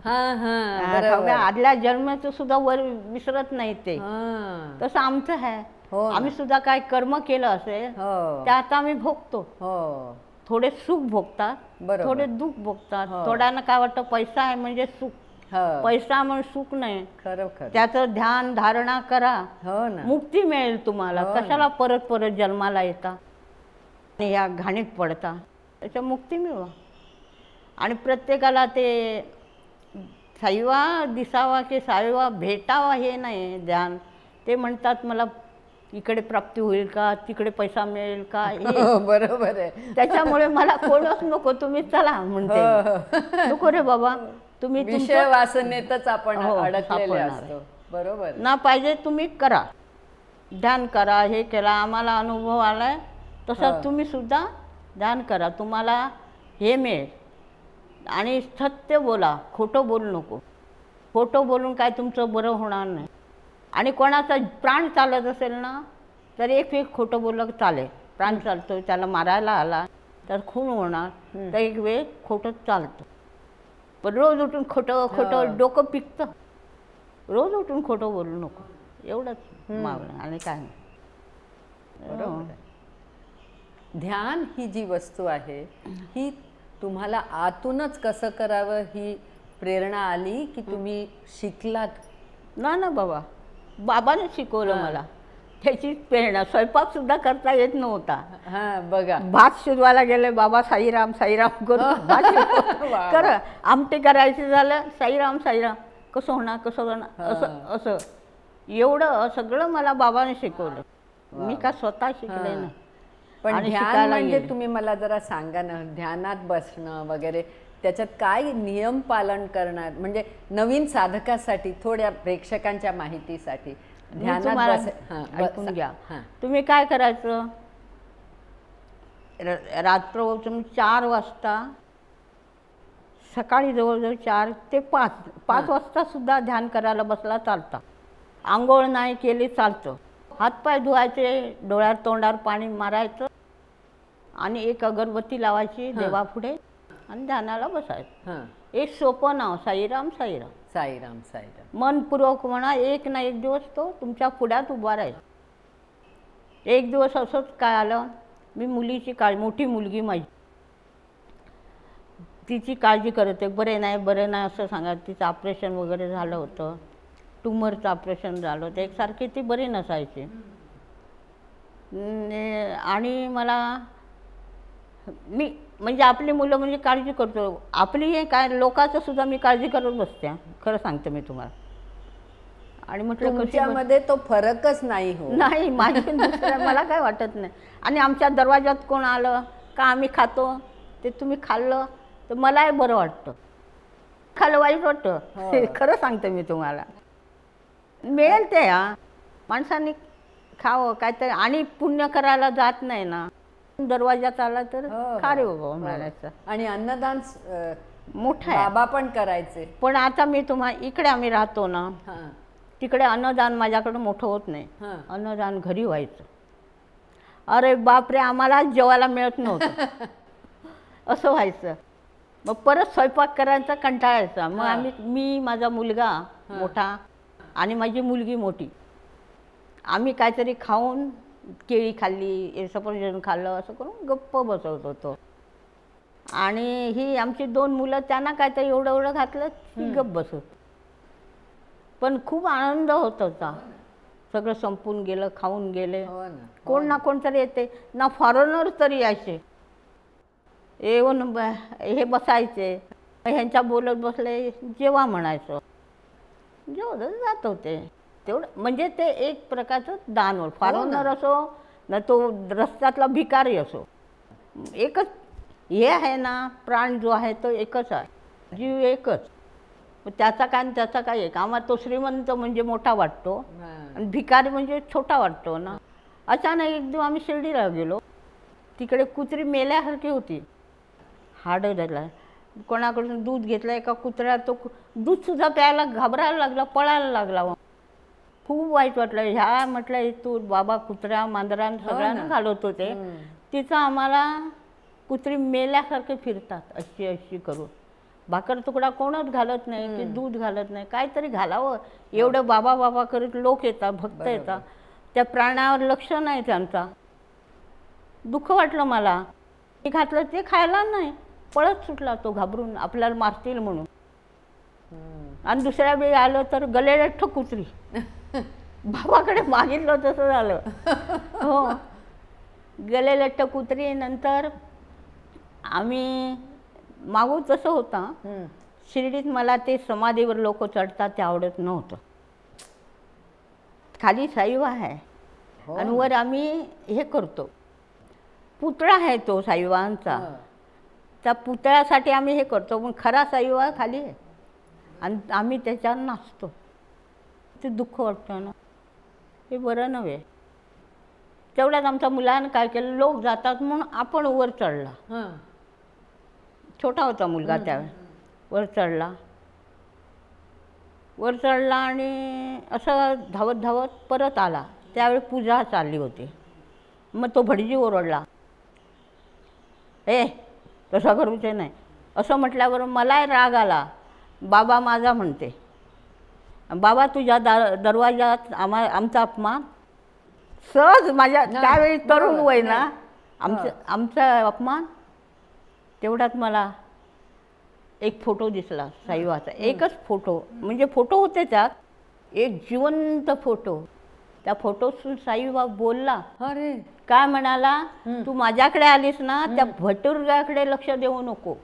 हा, आदल्या जन्माचं सुद्धा वर विसरत नाही ते. तसं आमचं आहे. आम्ही सुद्धा काय कर्म केलं असेल ते आता आम्ही भोगतो. थोडे सुख भोगतात, थोडे दुःख भोगतात. थोड्यांना काय वाटतं पैसा आहे म्हणजे सुख, पैसा म्हणून सुख नाही. खरं त्याचं ध्यान धारणा करा, हो ना, मुक्ती मिळेल तुम्हाला. कशाला परत परत जन्माला येता आणि या घाणीत पडता, त्याच्या मुक्ती मिळवा. आणि प्रत्येकाला ते साईवा दिसावा की साईवा भेटावा हे नाही ध्यान. ते म्हणतात मला इकडे प्राप्ती होईल का, तिकडे पैसा मिळेल का, बरोबर आहे. त्याच्यामुळे मला कोणच नको, तुम्ही चला म्हणते. नको रे बाबा, तुम्ही विषय वासनेतच आपण अडकलेले असतो. बरोबर ना, पाहिजे तुम्ही करा, ध्यान करा. हे केला, आम्हाला अनुभव आलाय तसा तुम्ही सुद्धा ध्यान करा, तुम्हाला हे मिळेल. आणि सत्य बोला, खोटं बोलू नको. खोटं बोलून काय तुमचं बरं होणार नाही. आणि कोणाचा प्राण चालत असेल ना, तर एक खोटं बोललं चालेल. प्राण चालतो, त्याला मारायला आला तर खून होणार, तर एक वेळ खोटं चालतं. पण रोज उठून खोटं डोकं पिकतं. रोज उठून खोटं बोलू नको, एवढंच मागणं आणि काय नाही. बरोबर. ध्यान ही जी वस्तू आहे ही तुम्हाला आतूनच कसं करावं ही प्रेरणा आली की तुम्ही शिकलात? ना बाबा, बाबाने शिकवलं मला. त्याची प्रेरणा. स्वयंपाक सुद्धा करता येत नव्हता. बघा, भात शिजवायला गेले, बाबा साईराम साईराम करून कर. आमटे करायचे झालं, साईराम साईराम, कसं होणार असं असं एवढं सगळं मला बाबाने शिकवलं. मी का स्वतः शिकले ना. पण ध्यान म्हणजे तुम्ही मला जरा सांगा ना, ध्यानात बसणं वगैरे त्याच्यात काय नियम पालन करणार, म्हणजे नवीन साधकासाठी, थोड्या प्रेक्षकांच्या माहितीसाठी ध्यानात ऐकून घ्या. तुम्ही काय करायचं, रात्र 4 वाजता, सकाळी जवळजवळ 4 ते 5 वाजता सुद्धा ध्यान करायला बसला चालतं. आंघोळ नाही केली चालतं. हातपाय धुवायचे, डोळ्यात तोंडावर पाणी मारायचं आणि एक अगरबत्ती लावायची देवापुढे आणि ध्यानाला बसायचं. एक सोपं नाव, साईराम साईराम साईराम साईराम. मनपूर्वक म्हणा. एक ना एक दिवस तो तुमच्या पुढ्यात उभा राहील. एक दिवस असंच काय आलं, मी मुलीची मोठी मुलगी माझी, तिची काळजी करते. बरे नाही असं सांगा. तिचं ऑपरेशन वगैरे झालं होतं, ट्यूमरचं ऑपरेशन झालं होतं. एकसारखी ती बरी नसायची. आणि मला मी म्हणजे आपली मुलं म्हणजे काळजी करतो. आपली हे काय, लोकांचं सुद्धा मी काळजी करत बसते. खरं सांगते मी तुम्हाला. आणि म्हटलं तुमच्यामध्ये तो फरकच नाही हो. नाही, माझी दुसऱ्या मला काय वाटत नाही. आणि आमच्या दरवाजात कोण आलं का आम्ही खातो, ते तुम्ही खाल्लं तर मलाही बरं वाटतं. खाल्लं वाईट वाटतं. खरं सांगते मी तुम्हाला. मिळेल ते माणसांनी खावं काहीतरी. आणि पुण्य करायला जात नाही ना, दरवाजात आला तर खा रे बाबा म्हणायचं. आणि अन्नदान मोठं आहे, बाबा पण करायचे. पण आता मी इकडे आम्ही राहतो ना, तिकडे अन्नदान माझ्याकडे मोठं होत नाही. अन्नदान घरी व्हायचं. अरे बापरे, आम्हाला जेवायला मिळत नव्हतं. असं व्हायचं. मग परत स्वयंपाक करायचा कंटाळायचा. मग मी माझा मुलगा मोठा आणि माझी मुलगी मोठी, आम्ही काहीतरी खाऊन, केळी खाल्ली, सफरचंद खाल्लं, असं करून गप्प बसवत होतो. आणि ही आमची 2 मुलं, त्यांना काय तर एवढं एवढं घातलं की गप्प बसत. पण खूप आनंद होत होता. सगळं संपून गेलं, खाऊन गेले. हो ना. कोण ना कोण तरी येते ना, फॉरेनर तरी यायचे, येऊन हे बसायचे, ह्यांच्या बोलत बसले, जेव्हा म्हणायचं जेवढ जात होते तेवढं. म्हणजे ते एक प्रकारचं दान. फॉरेनर असो ना तो रस्त्यातला भिकारी असो, एकच हे आहे ना, प्राण जो आहे तो एकच आहे, जीव एकच. त्याचा काय आणि त्याचा काय एक. आम्हाला तो श्रीमंत म्हणजे मोठा वाटतो आणि भिकारी म्हणजे छोटा वाटतो ना. अचानक एक दिवस आम्ही शिर्डीला गेलो, तिकडे कुत्री मेल्यासारखी होती, हाडं झालं. कोणाकडून दूध घेतलं, एका कुत्र्या तो दूधसुद्धा प्यायला घाबरायला लागला, पळायला लागला. खूप वाईट वाटलं. ह्या म्हटलं तू बाबा कुत्र्या मांजरां सगळ्यांना घालवत होते, तिचं आम्हाला कुत्री मेल्यासारखे फिरतात अशी अशी करून. भाकर तुकडा कोणच घालत नाही, ते दूध घालत नाही, काहीतरी घालावं. एवढं बाबा बाबा करत लोक येतात, भक्त येतात, त्या प्राण्यावर लक्ष नाही त्यांचा. दुःख वाटलं मला. ते घातलं ते खायला नाही, पळत सुटला तो घाबरून, आपल्याला मारतील म्हणून. आणि दुसऱ्या वेळी आलं तर गलेलठ्ठ कुत्री. बाबाकडे मागितलं तसं झालं. हो, गलेलठ्ठ कुत्री. नंतर आम्ही मागू तसं होता. शिर्डीत मला ते समाधीवर लोक चढतात ते आवडत नव्हतं. खाली साईबा आहे आणि वर आम्ही हे करतो, पुतळा आहे तो साईबांचा. त्या पुतळ्यासाठी आम्ही हे करतो, पण खरा साईबा खाली आहे आणि आम्ही त्याच्यावर नाचतो. ते दुःख वाटतं ना, हे बरं नव्हे. तेवढ्यात आमच्या मुलानं काय केलं, लोक जातात म्हणून आपण वर चढला. छोटा होता मुलगा त्यावेळी. वर चढला, वर चढला आणि असं धावत धावत परत आला. त्यावेळी पूजा चालली होती. मग तो भटजी ओरडला, ए तसं करूचे नाही. असं म्हटल्यावर मलाही राग आला. बाबा माझा म्हणते, बाबा तुझ्या दरवाजात आमचा अपमान. सहज माझ्या त्यावेळी तरुण वय ना, आमचा अपमान. तेवढ्यात मला एक फोटो दिसला साईबाचा, एकच फोटो. म्हणजे फोटो होते त्यात, एक जिवंत फोटो. त्या फोटोतून साईबा बोलला. अरे काय म्हणाला, तू माझ्याकडे आलीस ना, त्या भटुरग्याकडे लक्ष देऊ नको.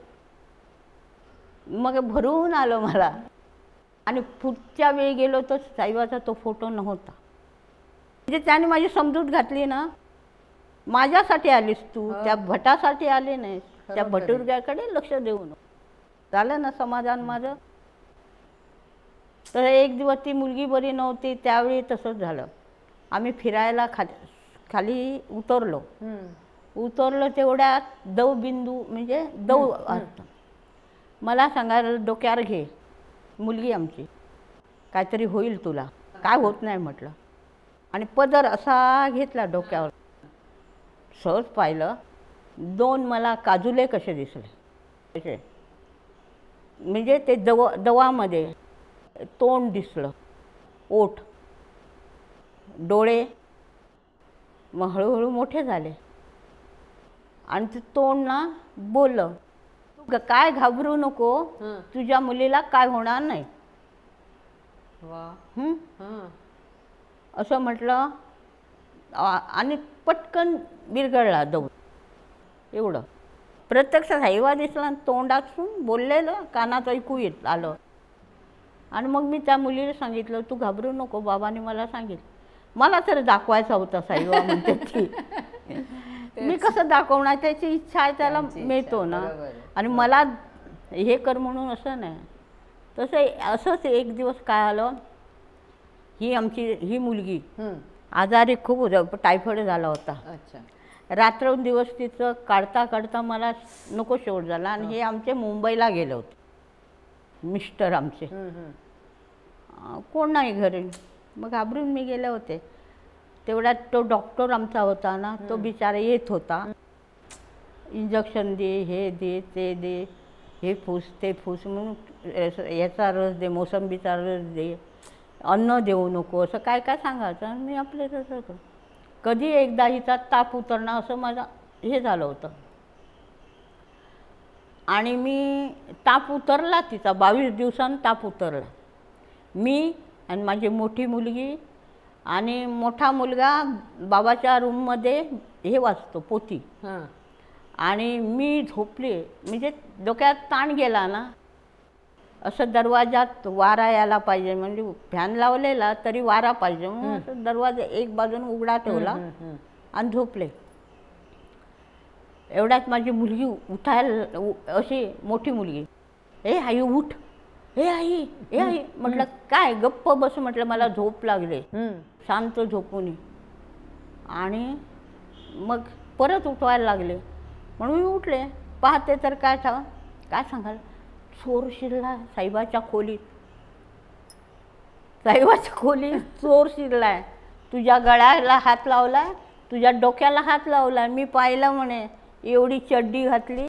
मग भरून आलं मला. आणि पुढच्या वेळी गेलो तर साईबाचा तो फोटो नव्हता. म्हणजे त्याने माझी समजूत घातली ना, माझ्यासाठी आलीस तू, त्या भटासाठी आले नाहीस. त्या भटुरग्याकडे लक्ष देऊ नको. झालं ना समाधान माझं. तर एक दिवस ती मुलगी बरी नव्हती, त्यावेळी तसंच झालं. आम्ही फिरायला खाली उतरलो तेवढ्यात दवबिंदू म्हणजे दव असतं. मला सांगायला डोक्यावर घे, मुलगी आमची, काहीतरी होईल तुला. काय होत नाही म्हटलं. आणि पदर असा घेतला डोक्यावर. सहज पाहिलं, 2 मला काजुले कसे दिसले कसे, म्हणजे ते दवामध्ये तोंड दिसलं, ओठ, डोळे. मग हळूहळू मोठे झाले आणि ते तोंड ना बोललं, तू काय घाबरू नको, तुझ्या मुलीला काय होणार नाही. असं म्हटलं आणि पटकन विरघळला दौड. एवढं प्रत्यक्ष साईबा दिसला, तोंडातून बोललेलं कानात ऐकू येत आलं. आणि मग मी त्या मुलीला सांगितलं, तू घाबरू नको, बाबाने मला सांगितलं. मला तर दाखवायचा होता साईबा म्हणते ती. मी कसं दाखवणार, त्याची इच्छा आहे त्याला मिळतो ना. आणि मला हे कर म्हणून असं नाही. तसं असंच एक दिवस काय आलं, ही मुलगी आजारी खूप होती, टायफॉइड झाला होता. रात्रंदिवस तिचं काढता काढता मला नको शेवट झाला. आणि हे आमचे मुंबईला गेले होते मिस्टर आमचे, कोण नाही घरी. मग घाबरून मी गेले होते. तेवढ्यात तो डॉक्टर आमचा होता ना, तो बिचारा येत होता. इंजेक्शन दे, हे दे, ते दे, हे फूस ते फूस, म्हणून याचा रस दे, मोसंबीचा रस दे, अन्न देऊ नको, असं काय काय सांगायचं. मी आपले तसं कधी एकदा हिचा ताप उतरणं असं माझं हे झालं होतं. आणि मी ताप उतरला तिचा, 22 दिवसांनी ताप उतरला. मी आणि माझी मोठी मुलगी आणि मोठा मुलगा बाबाच्या रूममध्ये हे वाचतो पोथी, हां. आणि मी झोपले. म्हणजे डोक्यात ताण गेला ना, असं दरवाजात वारा यायला पाहिजे, म्हणजे फॅन लावलेला तरी वारा पाहिजे म्हणून असं दरवाजा एक बाजून उघडा ठेवला आणि झोपले. एवढ्यात माझी मुलगी उठायला, अशी मोठी मुलगी, ए आई उठ, ए आई, ए आई. म्हटलं काय, गप्प बस म्हटलं, मला झोप लागले. शांत झोपून. आणि मग परत उठवायला लागले म्हणून मी उठले. पाहते तर काय सांगाल, चोर शिरला साहेबाच्या खोलीत, साहेबाच्या खोलीत चोर शिरलाय. तुझ्या गळ्याला हात लावला, तुझ्या डोक्याला हात लावला. मी पाहिलं म्हणे, एवढी चड्डी घातली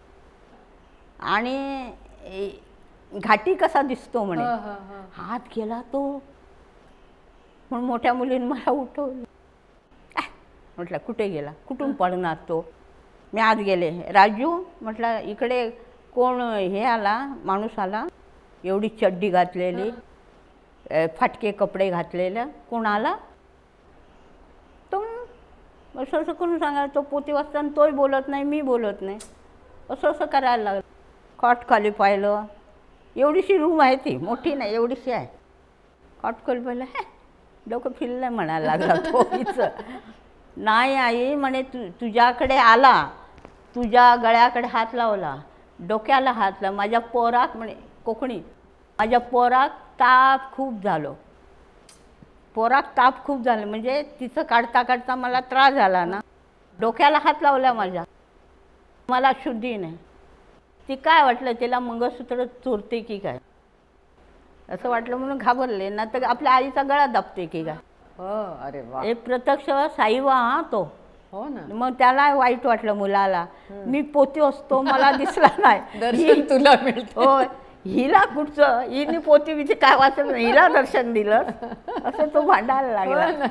आणि घाटी कसा दिसतो म्हणे. हात गेला तो. म्हणून मोठ्या मुलीने मला उठवलं. म्हटलं कुठे गेला, कुठून पडणार तो. मी आत गेले. राजू म्हटलं, इकडे कोण हे आला, माणूस आला, एवढी चड्डी घातलेली, फाटके कपडे घातलेलं, कोण आला. तो असं असं करून सांगायला, तो पोती वाचताना तोही बोलत नाही, मी बोलत नाही, असं असं करायला लागलं. कॉट खाली पाहिलं, एवढीशी रूम आहे, ती मोठी नाही, एवढीशी आहे. कॉट खाली पाहिलं, डोकं फिरलं म्हणायला लागला तो. हिचं नाही आई म्हणे, तुझ्याकडे आला, तुझ्या गळ्याकडे हात लावला, डोक्याला हात लावला. माझ्या पोराक म्हणे, कोकणी, माझ्या पोराक ताप खूप झालो, पोराक ताप खूप झालं. म्हणजे तिचं काढता काढता मला त्रास झाला ना, डोक्याला हात लावला माझ्या. मला शुद्धी नाही. ती काय वाटलं, तिला मंगळसूत्र चोरते की काय असं वाटलं म्हणून घाबरले. ना तर आपल्या आईचा गळा दाबते की काय. अरे वा. हे प्रत्यक्ष साईबा हा तो. हो ना. मग त्याला वाईट वाटलं मुलाला. मी पोती असतो, मला दिसला नाही, दर्शन तुला मिळतं. हो, हिला कुठचं, हिने पोती बिती काय वाचलं नाही, हिला दर्शन दिलं, असं तो भांडायला लागला.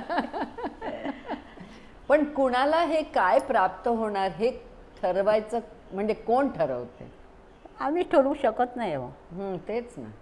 पण कुणाला हे काय प्राप्त होणार हे ठरवायचं म्हणजे कोण ठरवते. आम्ही ठरवू शकत नाही हो. तेच ना.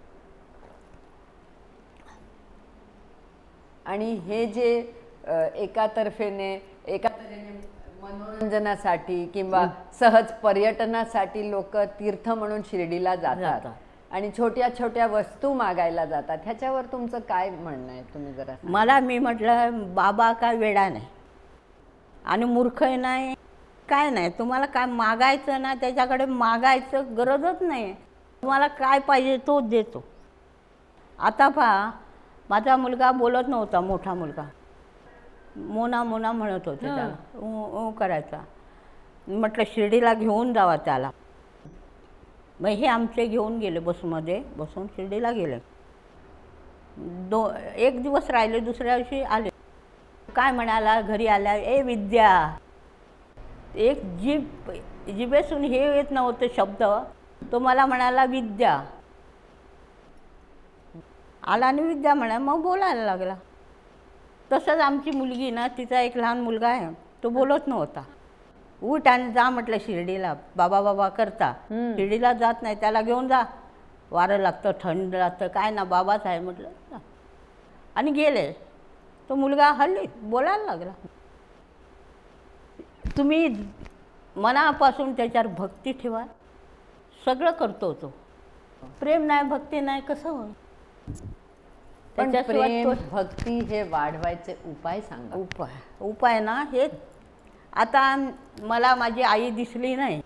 आणि हे जे एका तर्फेने मनोरंजनासाठी किंवा सहज पर्यटनासाठी लोक तीर्थ म्हणून शिर्डीला जातात आणि छोट्या छोट्या वस्तू मागायला जातात, ह्याच्यावर तुमचं काय म्हणणं आहे, तुम्ही जरा. मी म्हटलं, बाबा काय वेडा नाही आणि मूर्खही नाही, काय नाही. तुम्हाला काय मागायचं ना, त्याच्याकडे मागायचं गरजच नाही. तुम्हाला काय पाहिजे तोच देतो. आता पहा, माझा मुलगा बोलत नव्हता, मोठा मुलगा मोना मोना म्हणत होते, त्याला करायचा. म्हटलं शिर्डीला घेऊन जावा त्याला. मग हे आमचे घेऊन गेले, बसमध्ये बसून शिर्डीला गेले. एक दिवस राहिले, दुसऱ्या दिवशी आले. काय म्हणाला घरी आल्या, ए विद्या. एक जिभेसून हे येत नव्हते शब्द, तो मला म्हणाला विद्या. आला आणि विद्या म्हणा, मग बोलायला लागला. तसंच आमची मुलगी ना, तिचा एक लहान मुलगा आहे, तो बोलत नव्हता. उठ आणि जा म्हटलं शिर्डीला, बाबा बाबा करता. शिर्डीला जात नाही, त्याला घेऊन जा, वारं लागतं, थंड लागतं, काय ना, बाबाच आहे म्हटलं. आणि गेले. तो मुलगा हल्ली बोलायला लागला. तुम्ही मनापासून त्याच्यावर भक्ती ठेवा, सगळं करतो तो. प्रेम नाही, भक्ती नाही, कसं होईल. प्रेम भक्ती हे वाढवायचे उपाय सांगा. उपाय ना, हे आता मला माझी आई दिसली नाही.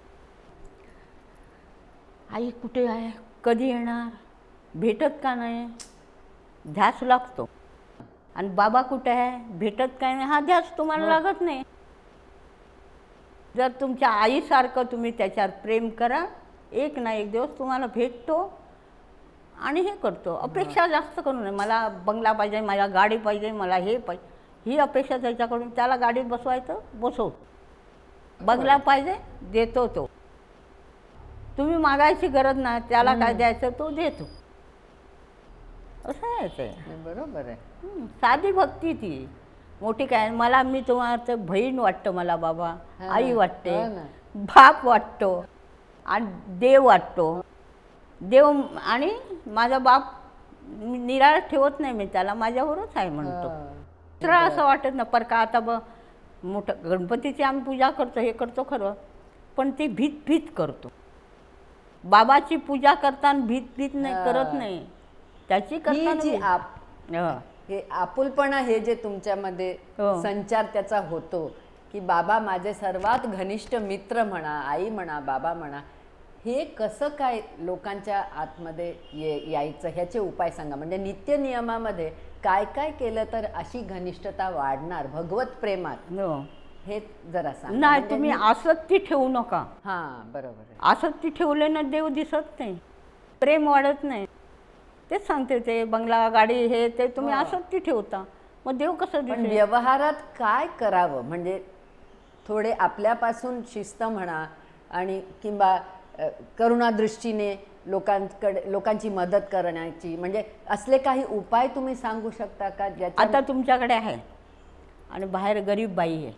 आई कुठे आहे, कधी येणार, भेटत का नाही, ध्यास लागतो. आणि बाबा कुठे आहे, भेटत काय नाही, हा ध्यास तुम्हाला लागत नाही. जर तुमच्या आईसारखं तुम्ही त्याच्यावर प्रेम करा, एक ना एक दिवस तुम्हाला भेटतो आणि हे करतो. अपेक्षा जास्त करू नये, मला बंगला पाहिजे, मला गाडी पाहिजे, मला हे पाहिजे, ही अपेक्षा त्याच्याकडून. त्याला गाडीत बसवायचं, बसवतो. बंगला पाहिजे, देतो तो. तुम्ही मागायची गरज नाही, त्याला काय द्यायचं तो देतो. असं आहे ते. बरोबर आहे. साधी भक्ती ती, मोठी काय. मला मी तुम्हाला बहीण वाटतं, मला बाबा, आई वाटते, बाप वाटतो. आणि देव वाटतो. देव आणि माझा बाप निराळ ठेवत नाही, मी त्याला माझ्यावरच आहे म्हणतो. तर असं वाटत ना पर का आता मोठं गणपतीची आम्ही पूजा करतो, हे करतो खरं, पण ते भीत भीत करतो. बाबाची पूजा करताना भीत भीत नाही करत नाही, त्याची करताना हे आपुलपणा, हे जे तुमच्यामध्ये संचार त्याचा होतो की बाबा माझे सर्वात घनिष्ठ मित्र म्हणा, आई म्हणा, बाबा म्हणा, हे कसं काय लोकांच्या आतमध्ये यायचं, ह्याचे उपाय सांगा. म्हणजे नित्य नियमामध्ये काय काय केलं तर अशी घनिष्ठता वाढणार भगवत प्रेमात, हे जरा सांगा. नाही, तुम्ही आसक्ती ठेवू नका. हां, बरोबर. आसक्ती ठेवल्यानं देव दिसत नाही, प्रेम वाढत नाही. तेच सांगते, ते बंगला, गाडी, हे ते तुम्ही आसक्ती ठेवता, मग देव कसं दिसेल. व्यवहारात काय करावं, म्हणजे थोडे आपल्यापासून शिस्त म्हणा आणि किंवा करुणादृष्टीने लोकांची मदत करण्याची, म्हणजे असले काही उपाय तुम्ही सांगू शकता का ज्याच्या. आता तुमच्याकडे आहे आणि बाहेर गरीब बाई आहे,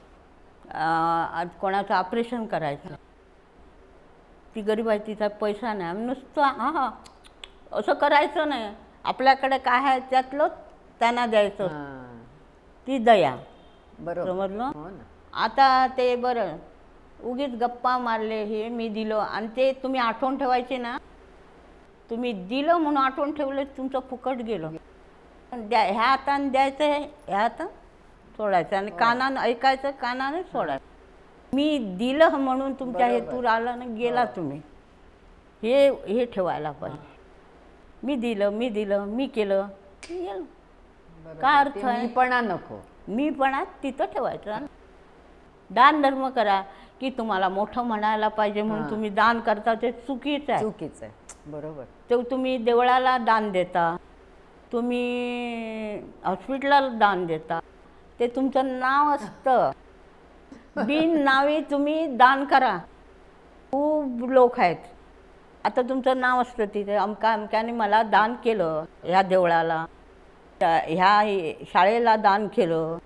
आज कोणाचं ऑपरेशन करायचं, ती गरीब आहे, तिचा पैसा नाही, नुसतं हां असं करायचं नाही, आपल्याकडे काय आहे त्यातलं त्यांना द्यायचं, ती दया. बरोबर, समजलं. आता ते बरं उगीच गप्पा मारले, हे मी दिलं, आणि ते तुम्ही आठवण ठेवायचे ना, तुम्ही दिलं म्हणून आठवण ठेवलं, तुमचं फुकट गेलं. ह्या हाताने द्यायचं, ह्या हाताने सोडायचं, आणि कानानं ऐकायचं, कानाने सोडायचं. मी दिलं म्हणून तुमच्या हेतूर आला ना, गेला तुम्ही, हे ठेवायला पाहिजे. मी दिलं, मी केलं, गेलं. काय अर्थ आहे. मीपणा नको, मीपणा तिथं ठेवायचं. दान धर्म करा, की तुम्हाला मोठं म्हणायला पाहिजे म्हणून तुम्ही दान करता, ते चुकीचं आहे. चुकीचं आहे, बरोबर. ते तुम्ही देवळाला दान देता, तुम्ही हॉस्पिटलला दान देता, ते तुमचं नाव असतं. बिन नावे तुम्ही दान करा. खूप लोक आहेत, आता तुमचं नाव असतं तिथे, अमक्याने मला दान केलं, ह्या देवळाला, ह्या शाळेला दान केलं.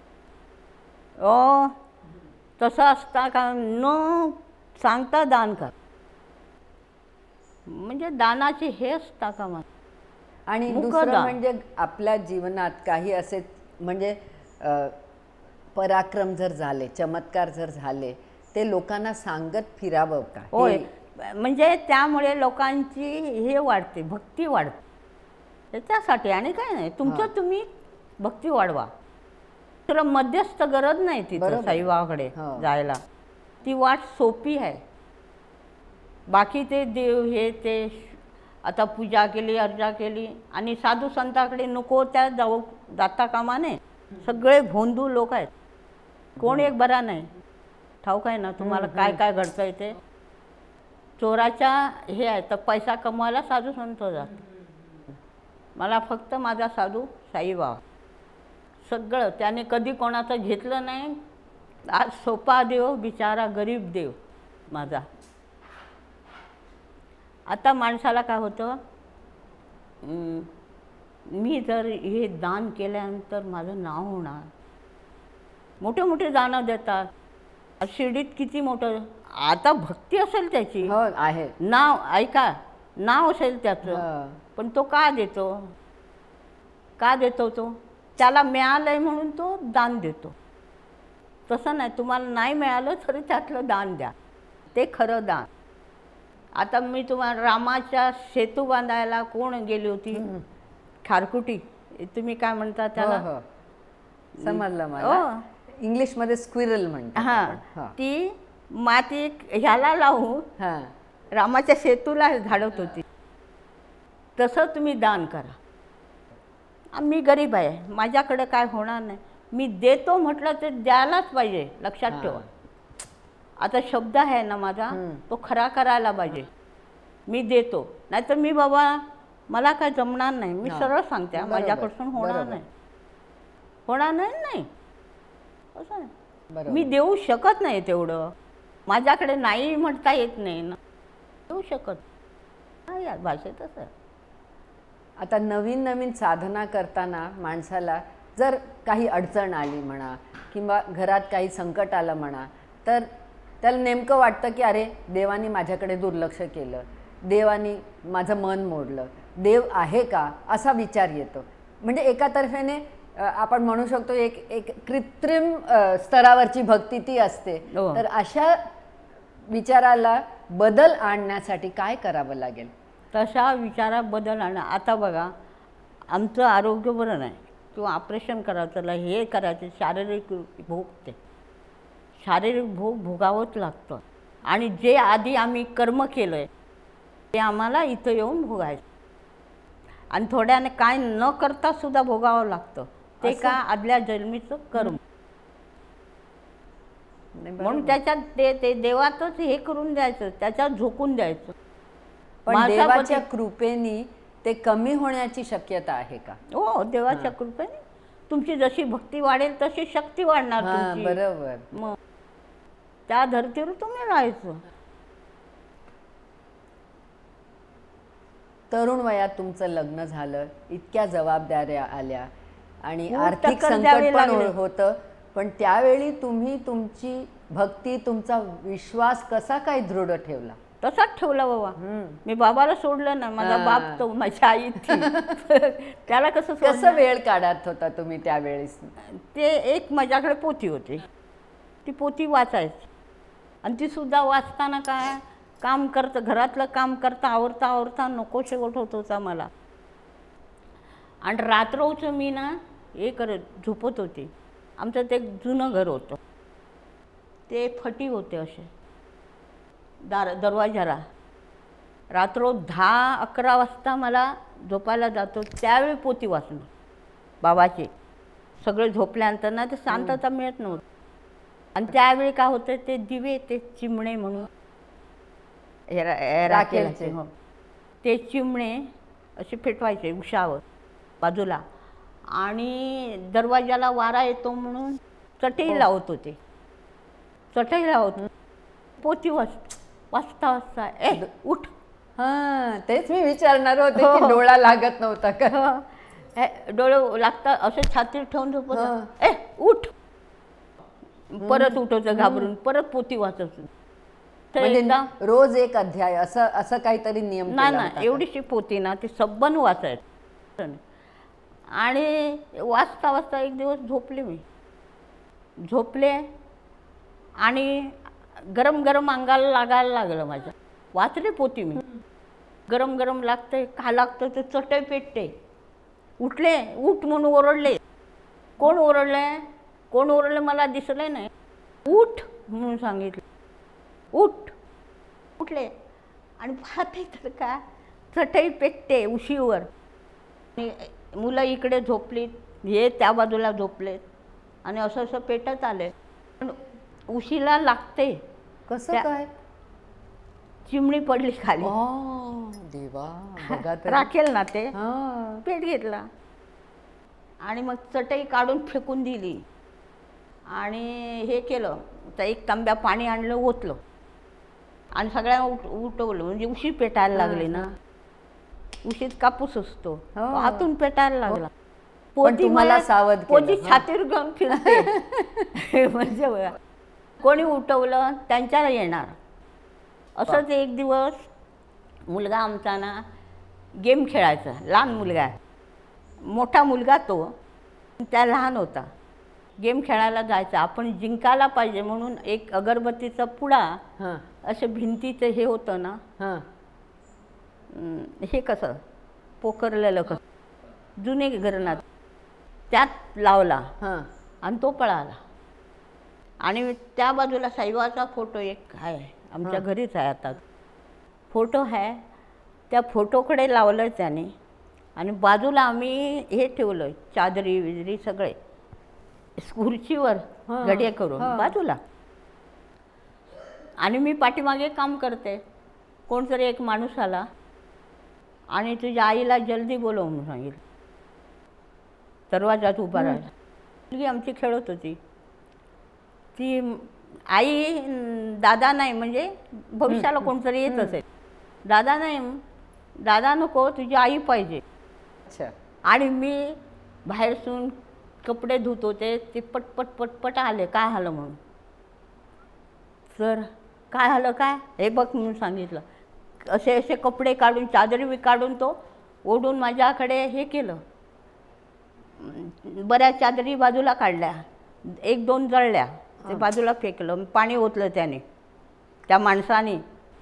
तसं असता का, न सांगता दान कर, म्हणजे दानाचे हे असता का मग. आणि दुसरं म्हणजे आपल्या जीवनात काही असे म्हणजे पराक्रम जर झाले, चमत्कार जर झाले, ते लोकांना सांगत फिरावं का. होय, म्हणजे त्यामुळे लोकांची हे वाढते, भक्ती वाढते, त्यासाठी. आणि काय नाही, तुमचं तुम्ही भक्ती वाढवा. तर मध्यस्थ गरज नाही तिथं साईबाबाकडे जायला, ती वाट सोपी आहे. बाकी ते देव हे ते आता पूजा केली, अर्चा केली, आणि साधू संताकडे नको त्या जाता कामा नये. सगळे भोंदू लोक आहेत, कोण एक बरा नाही. ठाऊक आहे ना तुम्हाला काय काय घडतंय ते. चोराच्या हे आहे, तर पैसा कमवायला साधू संत जात. मला फक्त माझा साधू साईबाबा, सगळं त्याने कधी कोणाचं घेतलं नाही. आज सोपा देव, बिचारा गरीब देव माझा. आता माणसाला काय होतं, मी जर हे दान केल्यानंतर माझं नाव होणार. मोठे मोठे दानं देतात, शिर्डीत किती मोठं. आता भक्ती असेल त्याची, आहे नाव, ऐका, नाव असेल त्याचं, पण तो का देतो, का देतो तो, त्याला मिळालंय म्हणून तो दान देतो. तसं नाही, तुम्हाला नाही मिळालं तरी त्यातलं दान द्या, ते खरं दान. आता मी तुम्हाला रामाच्या सेतू बांधायला कोण गेली होती, खारकुटी, तुम्ही काय म्हणता त्याला, समजलं मला. इंग्लिशमध्ये स्क्विरल म्हणतात. हां, ती माती ह्याला लावून रामाच्या सेतूला झाडत होती. तसं तुम्ही दान करा. मी गरीब आहे, माझ्याकडे काय होणार नाही, मी देतो म्हटलं तर द्यायलाच पाहिजे, लक्षात ठेवा. आता शब्द आहे ना माझा, तो खरा करायला पाहिजे. मी देतो, नाहीतर मी बाबा मला काय जमणार नाही, मी सरळ सांगते, माझ्याकडून होणार नाही, होणार नाही. असं नाही, मी देऊ शकत नाही तेवढं, माझ्याकडे नाही म्हणता येत नाही ना, देऊ शकत नाही. या भाषेतच आहे. आता नवीन नवीन साधना करताना माणसाला जर काही अडचण आली म्हणा, किंवा घरात काही संकट आलं म्हणा, तर त्याला नेमकं वाटतं की अरे देवानी माझ्याकडे दुर्लक्ष केलं, देवानी माझं मन मोडलं, देव आहे का असा विचार येतो. म्हणजे एका तर्फेने आपण म्हणू शकतो एक एक कृत्रिम स्तरावरची भक्ती ती असते. तर अशा विचाराला बदल आणण्यासाठी काय करावं लागेल? तशा विचारात बदल आणणं. आता बघा, आमचं आरोग्य बरं नाही किंवा ऑपरेशन करायचं, हे करायचं, शारीरिक भोग, ते शारीरिक भोग भोगावंच लागतं. आणि जे आधी आम्ही कर्म केलं आहे ते आम्हाला इथं येऊन भोगायचं. आणि थोड्याने काय न करता सुद्धा भोगावं लागतं. ते का आदल्या जन्मीचं कर्म. म्हणून त्याच्यात ते देवातच हे करून द्यायचं, त्याच्यात झोकून द्यायचं. पण देवाच्या कृपेने ते कमी होण्याची शक्यता आहे का? हो, देवाच्या कृपेने तुमची जशी भक्ती वाढेल तशी शक्ती वाढणार तुमची. बरोबर. मग त्या धर्तीवर तुम्ही राहायचं. तरुण वयात तुमचं लग्न झालं, इतक्या जबाबदाऱ्या आल्या आणि खूप आर्थिक टक्कल संकट द्यावे पण लागले. होतं. पण त्यावेळी तुम्ही तुमची भक्ती, तुमचा विश्वास कसा काय दृढ ठेवला? तसाच ठेवला बाबा. मी बाबाला सोडलं ना. माझा बाप तो माझी आई थी. त्याला कसं वेळ काढत होता तुम्ही त्यावेळेस? ते एक माझ्याकडे पोथी होती, ती पोथी वाचायची. आणि ती सुद्धा वाचताना काय काम करतं, घरातलं काम करता आवरता आवरता नकोशे होत होता मला. आणि रात्रौचं मी ना हे करत झोपत होते. आमचं ते जुनं घर होतं, ते फटी होते असे दरवाजाला. रात्र 10-11 वाजता मला झोपायला जातो, त्यावेळी पोथी वाचणं बाबाची. सगळे झोपल्यानंतर ना ते शांतता मिळत नव्हतं. आणि त्यावेळी काय होतं, ते दिवे, ते चिमणे म्हणून राखेलचे, हो, ते चिमणे असे पेटवायचे उशावर बाजूला. आणि दरवाजाला वारा येतो म्हणून चटई लावत होते. चटई लावत पोथी वाचता वाचता उठ. तेच मी विचारणार होते की डोळा लागत नव्हता का? डोळे लागतात असे छातीवर ठेवून झोपत. उठ. परत उठवतं घाबरून, परत पोथी वाचत. म्हणजे रोज एक अध्याय असं काहीतरी नियम? नाही, एवढीशी पोथी ना ती सबन वाचायचं. आणि वाचता वाचता एक दिवस झोपले आणि गरम गरम अंगाला लागायला लागलं माझ्या. वाचले पोथी मी, गरम गरम लागते. का लागतं ते चटई पेटते. उठले, उठ म्हणून ओरडले. कोण ओरडले मला दिसले नाही. उठ म्हणून सांगितलं. उठले आणि पाहते तर का चटई पेटते उशीवर. मुलं इकडे झोपलीत, हे त्या बाजूला झोपलेत आणि असं असं पेटत आले. पण उशीला लागते. कसं काय? चिमणी पडली खाली. देवा, बघा तर. राखेल ना ते, पेट घेतला आणि मग चटई काढून फेकून दिली. आणि हे केलं, तर एक तांब्या पाणी आणलं, ओतलं आणि सगळ्यांना उठवलं. म्हणजे उशी पेटायला लागली ना. उशीत कापूस असतो, आतून पेटायला लागला. तुम्हाला सावध केलं. पोती छातीवर घेऊन फिरते. म्हणजे बघा, कोणी उठवलं त्यांच्याला येणार. असंच एक दिवस मुलगा आमचा ना गेम खेळायचा. लहान मुलगा, मोठा मुलगा तो, त्या लहान होता. गेम खेळायला जायचा, आपण जिंकायला पाहिजे म्हणून एक अगरबत्तीचा पुडा असे भिंतीचं हे होतं ना, हे कसं पोखरलेलं कसं जुने घरणात, त्यात लावला आणि तो पळाला. आणि त्या बाजूला साईबाबाचा फोटो एक आहे, आमच्या घरीच आहे आता फोटो आहे. त्या फोटोकडे लावलं त्याने. आणि बाजूला आम्ही हे ठेवलं, चादरी विजरी सगळे खुर्चीवर गडे करून बाजूला. आणि मी पाठीमागे काम करते. कोणतरी एक माणूस आला आणि तुझ्या आईला जल्दी बोलव म्हणून सांगितलं. दरवाजात उभा राहिला. मुलगी आमची खेळत होती. ती आई, दादा नाही, म्हणजे भविष्याला कोणतरी येत असेल. दादा नाही, दादा नको, तुझी आई पाहिजे. आणि मी बाहेरसून कपडे धुत होते, ते पटपट पटपट आले. काय आलं म्हणून तर काय झालं काय हे बघ म्हणून सांगितलं. असे असे कपडे काढून चादरी काढून तो ओढून माझ्याकडे हे केलं. बऱ्याच चादरी बाजूला काढल्या, 1-2 जळल्या, ते बाजूला फेकलं, पाणी ओतलं त्याने, त्या माणसाने.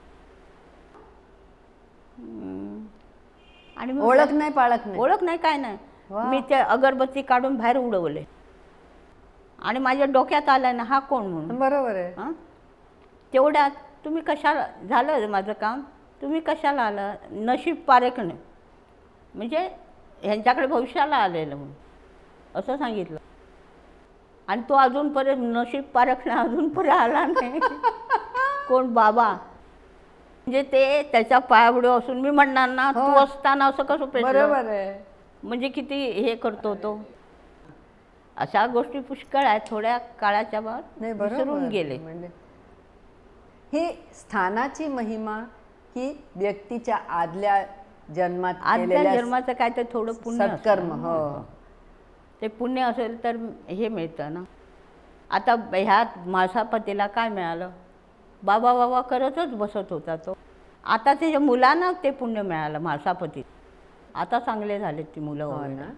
आणि मग ओळख नाही पाळख नाही. ओळख नाही काय नाही. वा. मी ते अगरबत्ती काढून बाहेर उडवले आणि माझ्या डोक्यात आलं ना हा कोण म्हणून. बरोबर आहे. हां, तेवढ्यात तुम्ही कशाला झालं माझं काम, तुम्ही कशाला आलं, नशीब पारखणे म्हणजे ह्यांच्याकडे भविष्याला आलेलं म्हणून असं सांगितलं. आणि तो अजूनपर्यंत नशीब पारखणं अजूनपर्यंत आला नाही. कोण बाबा म्हणजे ते त्याच्या पायापुढे असून मी म्हणणार ना तू असताना असं कसं पेटलं. बरोबर आहे. म्हणजे किती हे करतो तो. अशा गोष्टी पुष्कळ आहेत. थोड्या काळाच्या बाद नाही बरोबर. विसरून गेले. म्हणजे ही स्थानाची महिमा की व्यक्तीच्या आदल्या जन्मात आजच्या केलेल्या जन्माचं काय तर थोडं पुण्य असतं. सत्कर्म. हो. ते पुण्य असेल तर हे मिळतं ना. आता ह्यात माळसापतीला काय मिळालं, बाबा बाबा करतच बसत होता तो. आता त्याच्या मुलांना ते पुण्य मिळालं माळसापतीत. आता चांगले झालेत ती मुलं हो वगैरे. ना.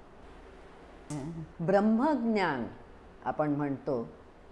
ब्रह्मज्ञान आपण म्हणतो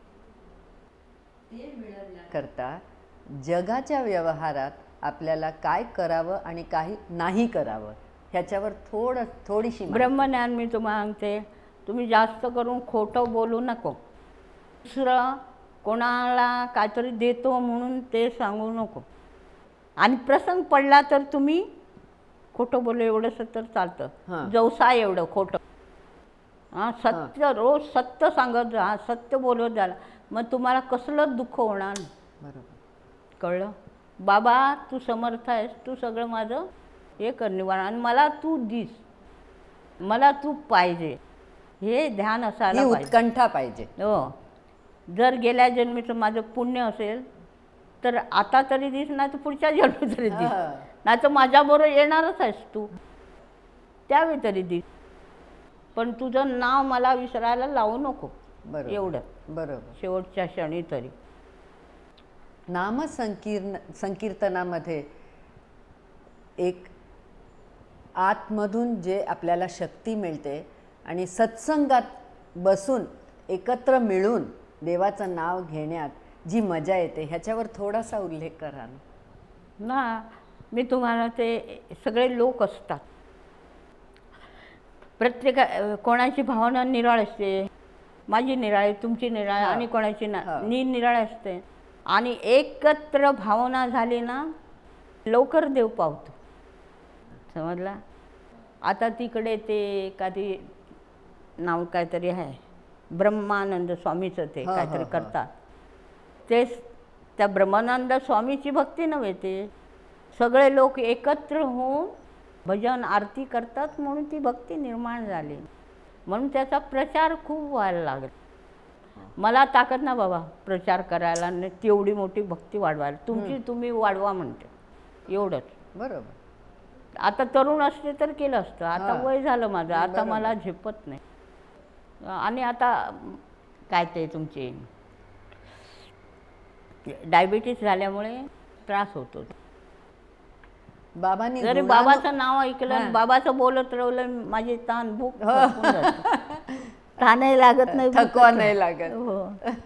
ते मिळवण्याकरता जगाच्या व्यवहारात आपल्याला काय करावं आणि काही नाही करावं ह्याच्यावर थोडीशी माहिती. ब्रह्मज्ञान मी तुम्हाला सांगते, तुम्ही जास्त करून खोटं बोलू नको. दुसरं कोणाला काहीतरी देतो म्हणून ते सांगू नको. आणि प्रसंग पडला तर तुम्ही खोटं बोलू एवढंसं तर चालतं. जवसा एवढं खोटं. हां, सत्य रोज सत्य सांगत जा, सत्य बोलत जा, मग तुम्हाला कसलंच दुःख होणार नाही. बरोबर. कळलं. बाबा तू समर्थ आहेस, तू सगळं माझं हे कर निवारण, आणि मला तू दिस, मला तू पाहिजे, हे ध्यान असायला ही पाहिजे. उत्कंठा पाहिजे. हो. जर गेल्या जन्मीचं माझं पुण्य असेल तर आता तरी दिस, नाही तर पुढच्या जन्मी तरी दिस, नाही तर माझ्याबरोबर येणारच आहेस तू, त्यावेळी तरी दिस. पण तुझं नाव मला विसरायला लावू नको. बरोबर. एवढं बरोबर. शेवटच्या क्षणी तरी. संकीर्तनामध्ये एक आतमधून जे आपल्याला शक्ती मिळते आणि सत्संगात बसून एकत्र मिळून देवाचं नाव घेण्यात जी मजा येते ह्याच्यावर थोडासा उल्लेख करा ना. मी तुम्हाला ते सगळे लोक असतात, प्रत्येक कोणाची भावना निराळ असते, माझी निराळी, तुमची निराळ, आणि कोणाची निराळ असते. आणि एकत्र भावना झाली ना लवकर देव पावतो. समजला. आता तिकडे ते काहीतरी नाव काहीतरी आहे, ब्रह्मानंद स्वामीचं ते काहीतरी करतात. तेच त्या ब्रह्मानंद स्वामीची भक्ती नव्हे, ते सगळे लोक एकत्र होऊन भजन आरती करतात म्हणून ती भक्ती निर्माण झाली. म्हणून त्याचा प्रचार खूप व्हायला लागला. मला ताकद ना बाबा प्रचार करायला, नाही तेवढी मोठी भक्ती वाढवायला. तुमची तुम्ही वाढवा म्हणते, एवढंच. बरोबर. आता तरुण असते तर केलं असतं. आता वय झालं माझं, आता मला झेपत नाही. आणि आता काय ते तुमचे डायबिटीस झाल्यामुळे त्रास होतो. बाबांनी जरी बाबाचं नाव ऐकलं, बाबाचं बोलत राहिलं, माझी ताण भूक ताणही लागत नाही, थकवा नाही लागत. हो.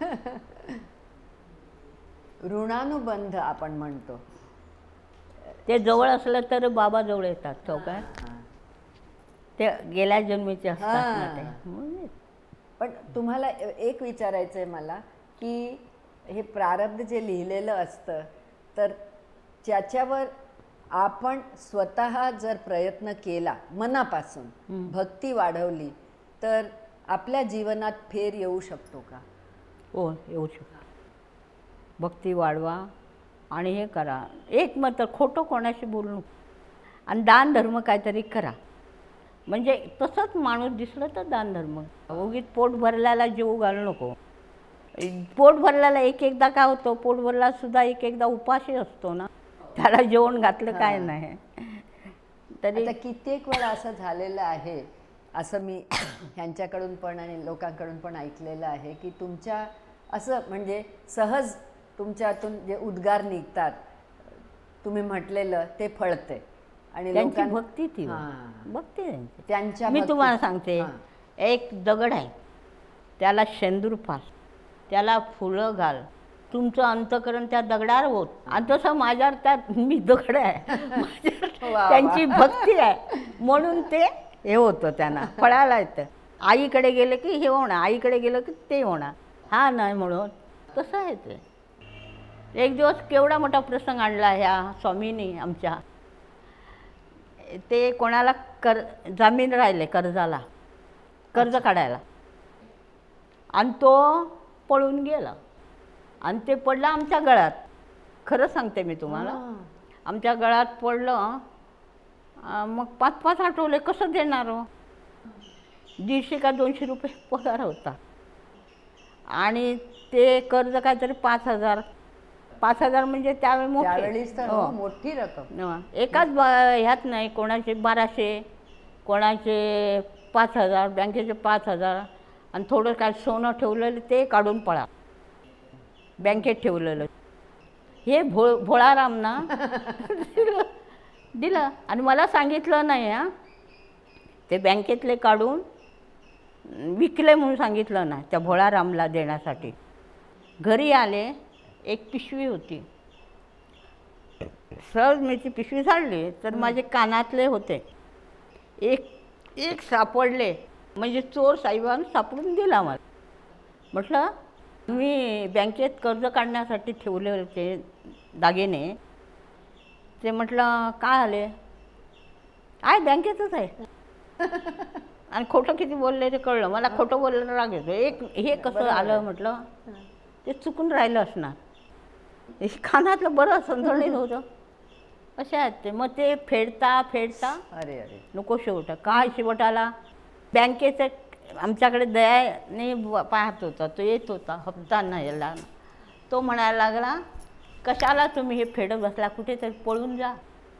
ऋणानुबंध आपण म्हणतो ते जवळ असलं तर बाबा जवळ येतात. चौकात ते गेल्या जन्मीचे असतात ना ते. पण तुम्हाला एक विचारायचं आहे मला की हे प्रारब्ध जे लिहिलेलं असतं तर त्याच्यावर आपण स्वतः जर प्रयत्न केला, मनापासून भक्ती वाढवली, तर आपल्या जीवनात फेर येऊ शकतो का? हो, येऊ शकतो. भक्ती वाढवा आणि हे करा. एक मात्र खोटं कोणाशी बोलू नको, आणि दान धर्म काहीतरी करा. म्हणजे तसंच माणूस दिसलं तर दान धर्म. उगीच पोट भरल्याला जीव घालू नको. पोट भरल्याला एक एकदा काय होतं, पोट भरला सुद्धा एक एकदा उपाशी असतो ना, त्याला जेवण घातलं काय नाही. तरी आता कित्येक वेळा असं झालेलं आहे, असं मी ह्यांच्याकडून पण आणि लोकांकडून पण ऐकलेलं आहे की तुमच्या असं म्हणजे सहज तुमच्यातून जे उद्गार निघतात तुम्ही म्हटलेलं ते फळते आणि त्यांची लोकांना भक्ती ती हां. भक्ती त्यांची. त्यांच्या मी भक्ती- तुम्हाला सांगते, हां. एक दगड आहे, त्याला शेंदूर फास, त्याला फुलं घाल, तुमचं अंतःकरण त्या दगडावर होत. आणि तसं माझ्यावर त्यात मी दगड आहे, माझ्यावर वा. त्यांची भक्ती आहे म्हणून ते हे होतं, त्यांना फळायला येतं. आईकडे गेलं की हे होणार, आईकडे गेलं की ते होणार, हा नाही म्हणून तसं आहे ते. एक दिवस केवढा मोठा प्रसंग आणला ह्या स्वामींनी आमच्या. ते कोणाला जामीन राहिले कर्जाला, कर्ज काढायला, आणि तो पळून गेला आणि ते पडलं आमच्या गळ्यात. खरं सांगते मी तुम्हाला, आमच्या गळ्यात पडलं. मग 5-5 आठवले कसं देणार हो? 150 का 200 रुपये पगार होता आणि ते कर्ज काहीतरी 5,000 म्हणजे त्यावेळी त्यावेळीच तर हो, मोठी रक्कम. एकाच ह्यात नाही, कोणाचे 1200, कोणाचे 5,000, बँकेचे 5,000 आणि थोडं काय सोनं ठेवलेलं ते काढून पळा, बँकेत ठेवलेलं. हे भोळाराम ना दिलं आणि मला सांगितलं नाही. हां, ते बँकेतले काढून विकले म्हणून सांगितलं नाही त्या भोळारामला देण्यासाठी. घरी आले, एक पिशवी होती, सहज मी ती पिशवी झाडली तर माझे कानातले होते, एक सापडले. म्हणजे चोर साहेबांनी सापडून दिला मला. म्हटलं मी बँकेत कर्ज काढण्यासाठी ठेवले होते दागिने, ते म्हटलं काय आले, आहे बँकेतच आहे. आणि खोटं किती बोलले ते कळलं मला, खोटं बोललेलं राग येतो. हे कसं आलं म्हटलं, ते चुकून राहिलं असणार, कानातलं बरं संतुलित होतं. असे आहेत ते. मग ते फेडता अरे अरे नको शेवट काय शेवटाला बँकेचं आमच्याकडे दयाने पाहत होता, तो येत होता हप्ता नाही यायला. तो म्हणायला लागला, कशाला तुम्ही हे फेडत बसला, कुठेतरी पळून जा.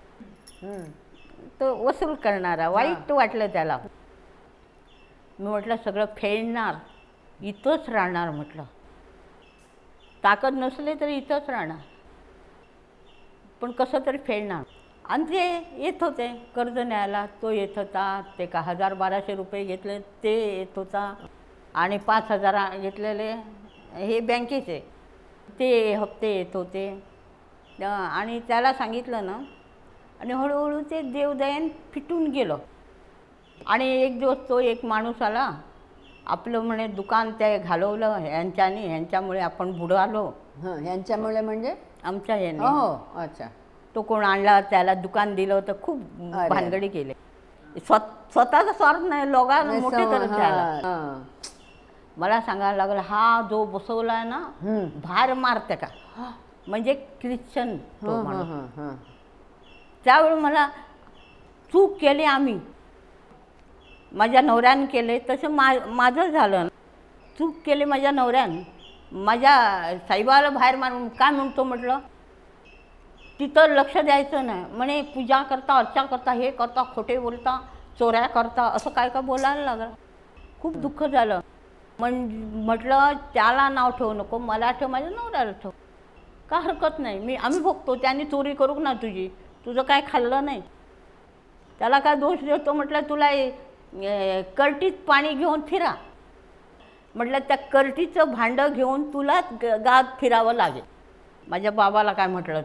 तो वसूल करणारा, वाईट वाटलं त्याला. मी म्हटलं सगळं फेडणार, इथंच राहणार म्हटलं, ताकद नसले तरी इथंच राहणार, पण कसं तरी फेडणार. आणि ते येत होते कर्ज न्यायला, तो येत होता. ते का 1,000-1,200 रुपये घेतले ते येत होता आणि 5,000 घेतलेले हे बँकेचे ते हप्ते येत होते. आणि त्याला सांगितलं ना, आणि हळूहळू ते देवदयेन फिटून गेलं. आणि एक दिवस तो एक माणूस आला, आपलं म्हणे दुकान ते घालवलं ह्यांच्यामुळे आपण बुडालो. यांच्यामुळे म्हणजे आमच्या याने. हो, अच्छा. तो कोण आणला, त्याला दुकान दिलं तर खूप भानगडी केले. स्वतःचा स्वार्थ नाही, लोकांना मोठे करत त्याला. मला सांगायला लागलं, हा जो बसवलाय ना बाहेर मारते का, म्हणजे ख्रिश्चन तो माणूस. त्यावेळी मला चूक केली आम्ही, माझ्या नवऱ्यानं केले तसं माझं झालं. चूक केली माझ्या नवऱ्यानं, माझ्या साहेबाला बाहेर मारून. काय म्हणतो म्हटलं, तिथं लक्ष द्यायचं नाही म्हणे, पूजा करता, अर्चा करता, हे करता, खोटे बोलता, चोऱ्या करता, असं काय काय बोलायला लागलं. खूप दुःख झालं. म्हटलं त्याला नाव ठेवू नको, मला ठेव, माझ्या नवऱ्याला ठेव, का हरकत नाही, आम्ही भोगतो, त्यांनी चोरी करू ना तुझं काय खाल्लं नाही, त्याला काय दोष देतो. म्हटलं तुला कर्टीत पाणी घेऊन फिरा, म्हटलं त्या कर्टीचं भांडं घेऊन तुला गात फिरावं लागेल. माझ्या बाबाला काय म्हटलं.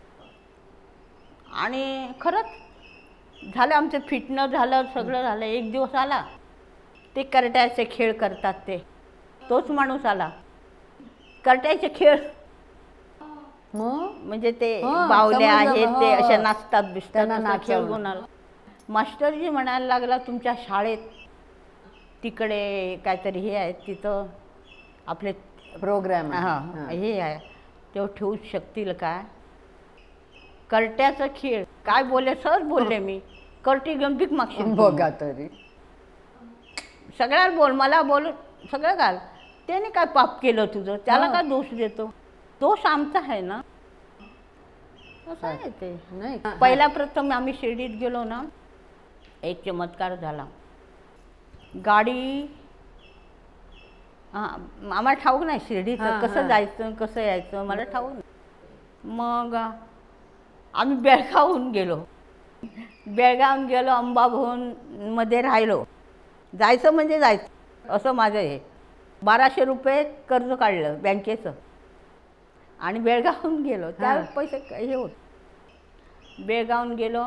आणि खरंच झालं, आमचं फिटणं झालं, सगळं झालं. एक दिवस आला, ते करट्याचे खेळ करतात, तोच माणूस आला. करट्याचे खेळ म्हणजे ते बावल्या आहेत, ते अशा नाचतात बिसतात, खेळ घेऊन आला. मास्टरजी म्हणायला लागला, तुमच्या शाळेत तिकडे काहीतरी हे आहे, तिथं आपले प्रोग्राम हे आहे, तेव्हा ठेवू शकतील काय. कर्ट्याचा खेळ काय बोलले, सहज बोलले मी, कर्टी घेऊन भीक मागशील बघा तरी. सगळ्याला बोल, मला बोल, सगळं घाल. त्याने काय पाप केलं तुझं, त्याला काय दोष देतो, दोष आमचा आहे ना. असं आहे ते. नाही, पहिला प्रथम आम्ही शिर्डीत गेलो ना, एक चमत्कार झाला. गाडी हां आम्हाला ठाऊक नाही शिर्डीचं हां, कसं हां. जायचं कसं यायचं मला ठाऊक नाही. मग आम्ही बेळगावहून गेलो. बेळगावहून गेलो, अंबाभवनमध्ये राहिलो. जायचं म्हणजे जायचं असं माझं हे. 1200 रुपये कर्ज काढलं बँकेचं आणि बेळगावहून गेलो. त्यावेळेस पैसे हे होत. बेळगावहून गेलो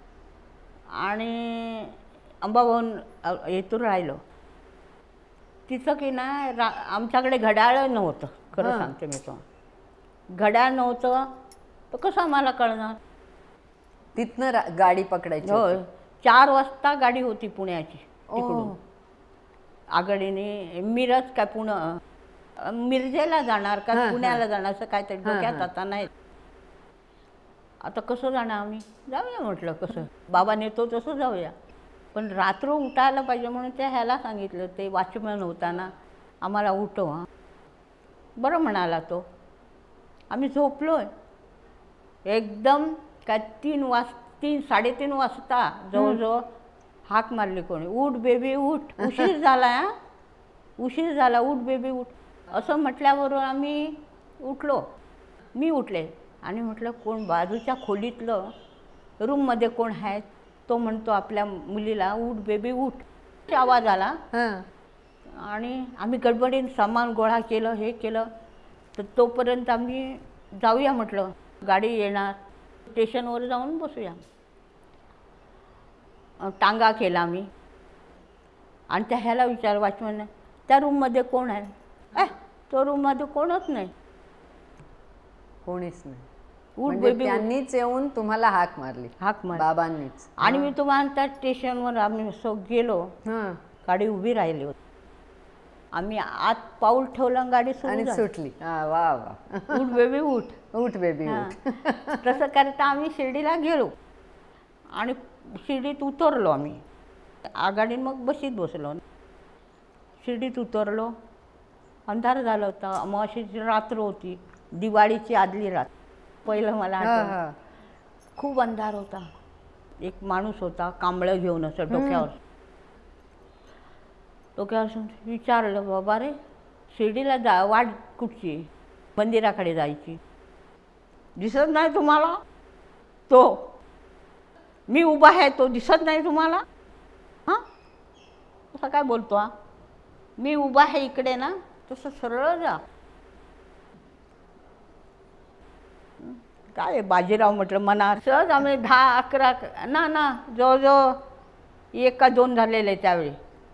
आणि अंबाभवन येथून राहिलो. तिथं की नाही आमच्याकडे घड्याळ नव्हतं खरं सांगते मी. तो घड्याळ नव्हतं तर कसं आम्हाला कळणार. तिथनं गाडी पकडायची हो होती. 4 वाजता गाडी होती पुण्याची तिकडून आघाडीने. मिरज काय मिरजेला जाणार का पुण्याला जाणार असं काहीतरी डोक्यात आता नाही. आता कसं जाणार आम्ही. जाऊया म्हटलं कसं बाबा नेतो तसं जाऊया. पण रात्र उठायला पाहिजे म्हणून त्या ह्याला सांगितलं. ते वॉचमॅन होता ना, आम्हाला उठव. हां बरं म्हणाला तो. आम्ही झोपलो आहे एकदम. काय 3-3:30 वाजता जवळजवळ हाक मारली कोणी. उठ बेबी उठ, उशीर झाला. हां उशीर झाला, उठ बेबी उठ असं म्हटल्याबरोबर आम्ही उठलो. मी उठले आणि म्हटलं कोण बाजूच्या खोलीतलं रूममध्ये कोण आहे. तो म्हणतो आपल्या मुलीला उठ बेबी उठ. आवाज आला आणि आम्ही गडबडीने सामान गोळा केलं हे केलं. तर तोपर्यंत आम्ही जाऊया म्हटलं. गाडी येणार स्टेशनवर जाऊन बसूया. टांगा केला आम्ही आणि त्या ह्याला विचार वॉचमॅन त्या रूममध्ये कोण आहे. तो रूममध्ये कोणच नाही. कोणीच नाही. उठ म्हणजे बेबी त्यांनीच येऊन तुम्हाला हाक मारली. हाक मार बाबांनीच. आणि मी तुम्हाला त्या स्टेशनवर आम्ही असं गेलो. गाडी उभी राहिली होती. आम्ही आत पाऊल ठेवलं गाडी आणि सुटली. वा वा. उठ बेबी उठ, उठ बेबी उठ. तसं करता आम्ही शिर्डीला गेलो आणि शिर्डीत उतरलो. आम्ही आघाडीत मग बशीत बसलो. शिर्डीत उतरलो. अंधार झाला होता. अमावास्येची रात्र होती. दिवाळीची आदली रात. पहिलं मला आठवलं. खूप अंधार होता. एक माणूस होता कांबळं घेऊन असं डोक्यावर. विचारलं बाबा रे शिर्डीला वाट कुठची. मंदिराकडे जायची. दिसत नाही तुम्हाला तो. मी उभा आहे तो दिसत नाही तुम्हाला. हां असं काय बोलतो. हा मी उभा आहे इकडे ना तसं सरळ जा. काय बाजीराव म्हटलं मनात. सहज आम्ही 10-11 ना जवळजवळ 1 का 2 झालेले त्यावेळी.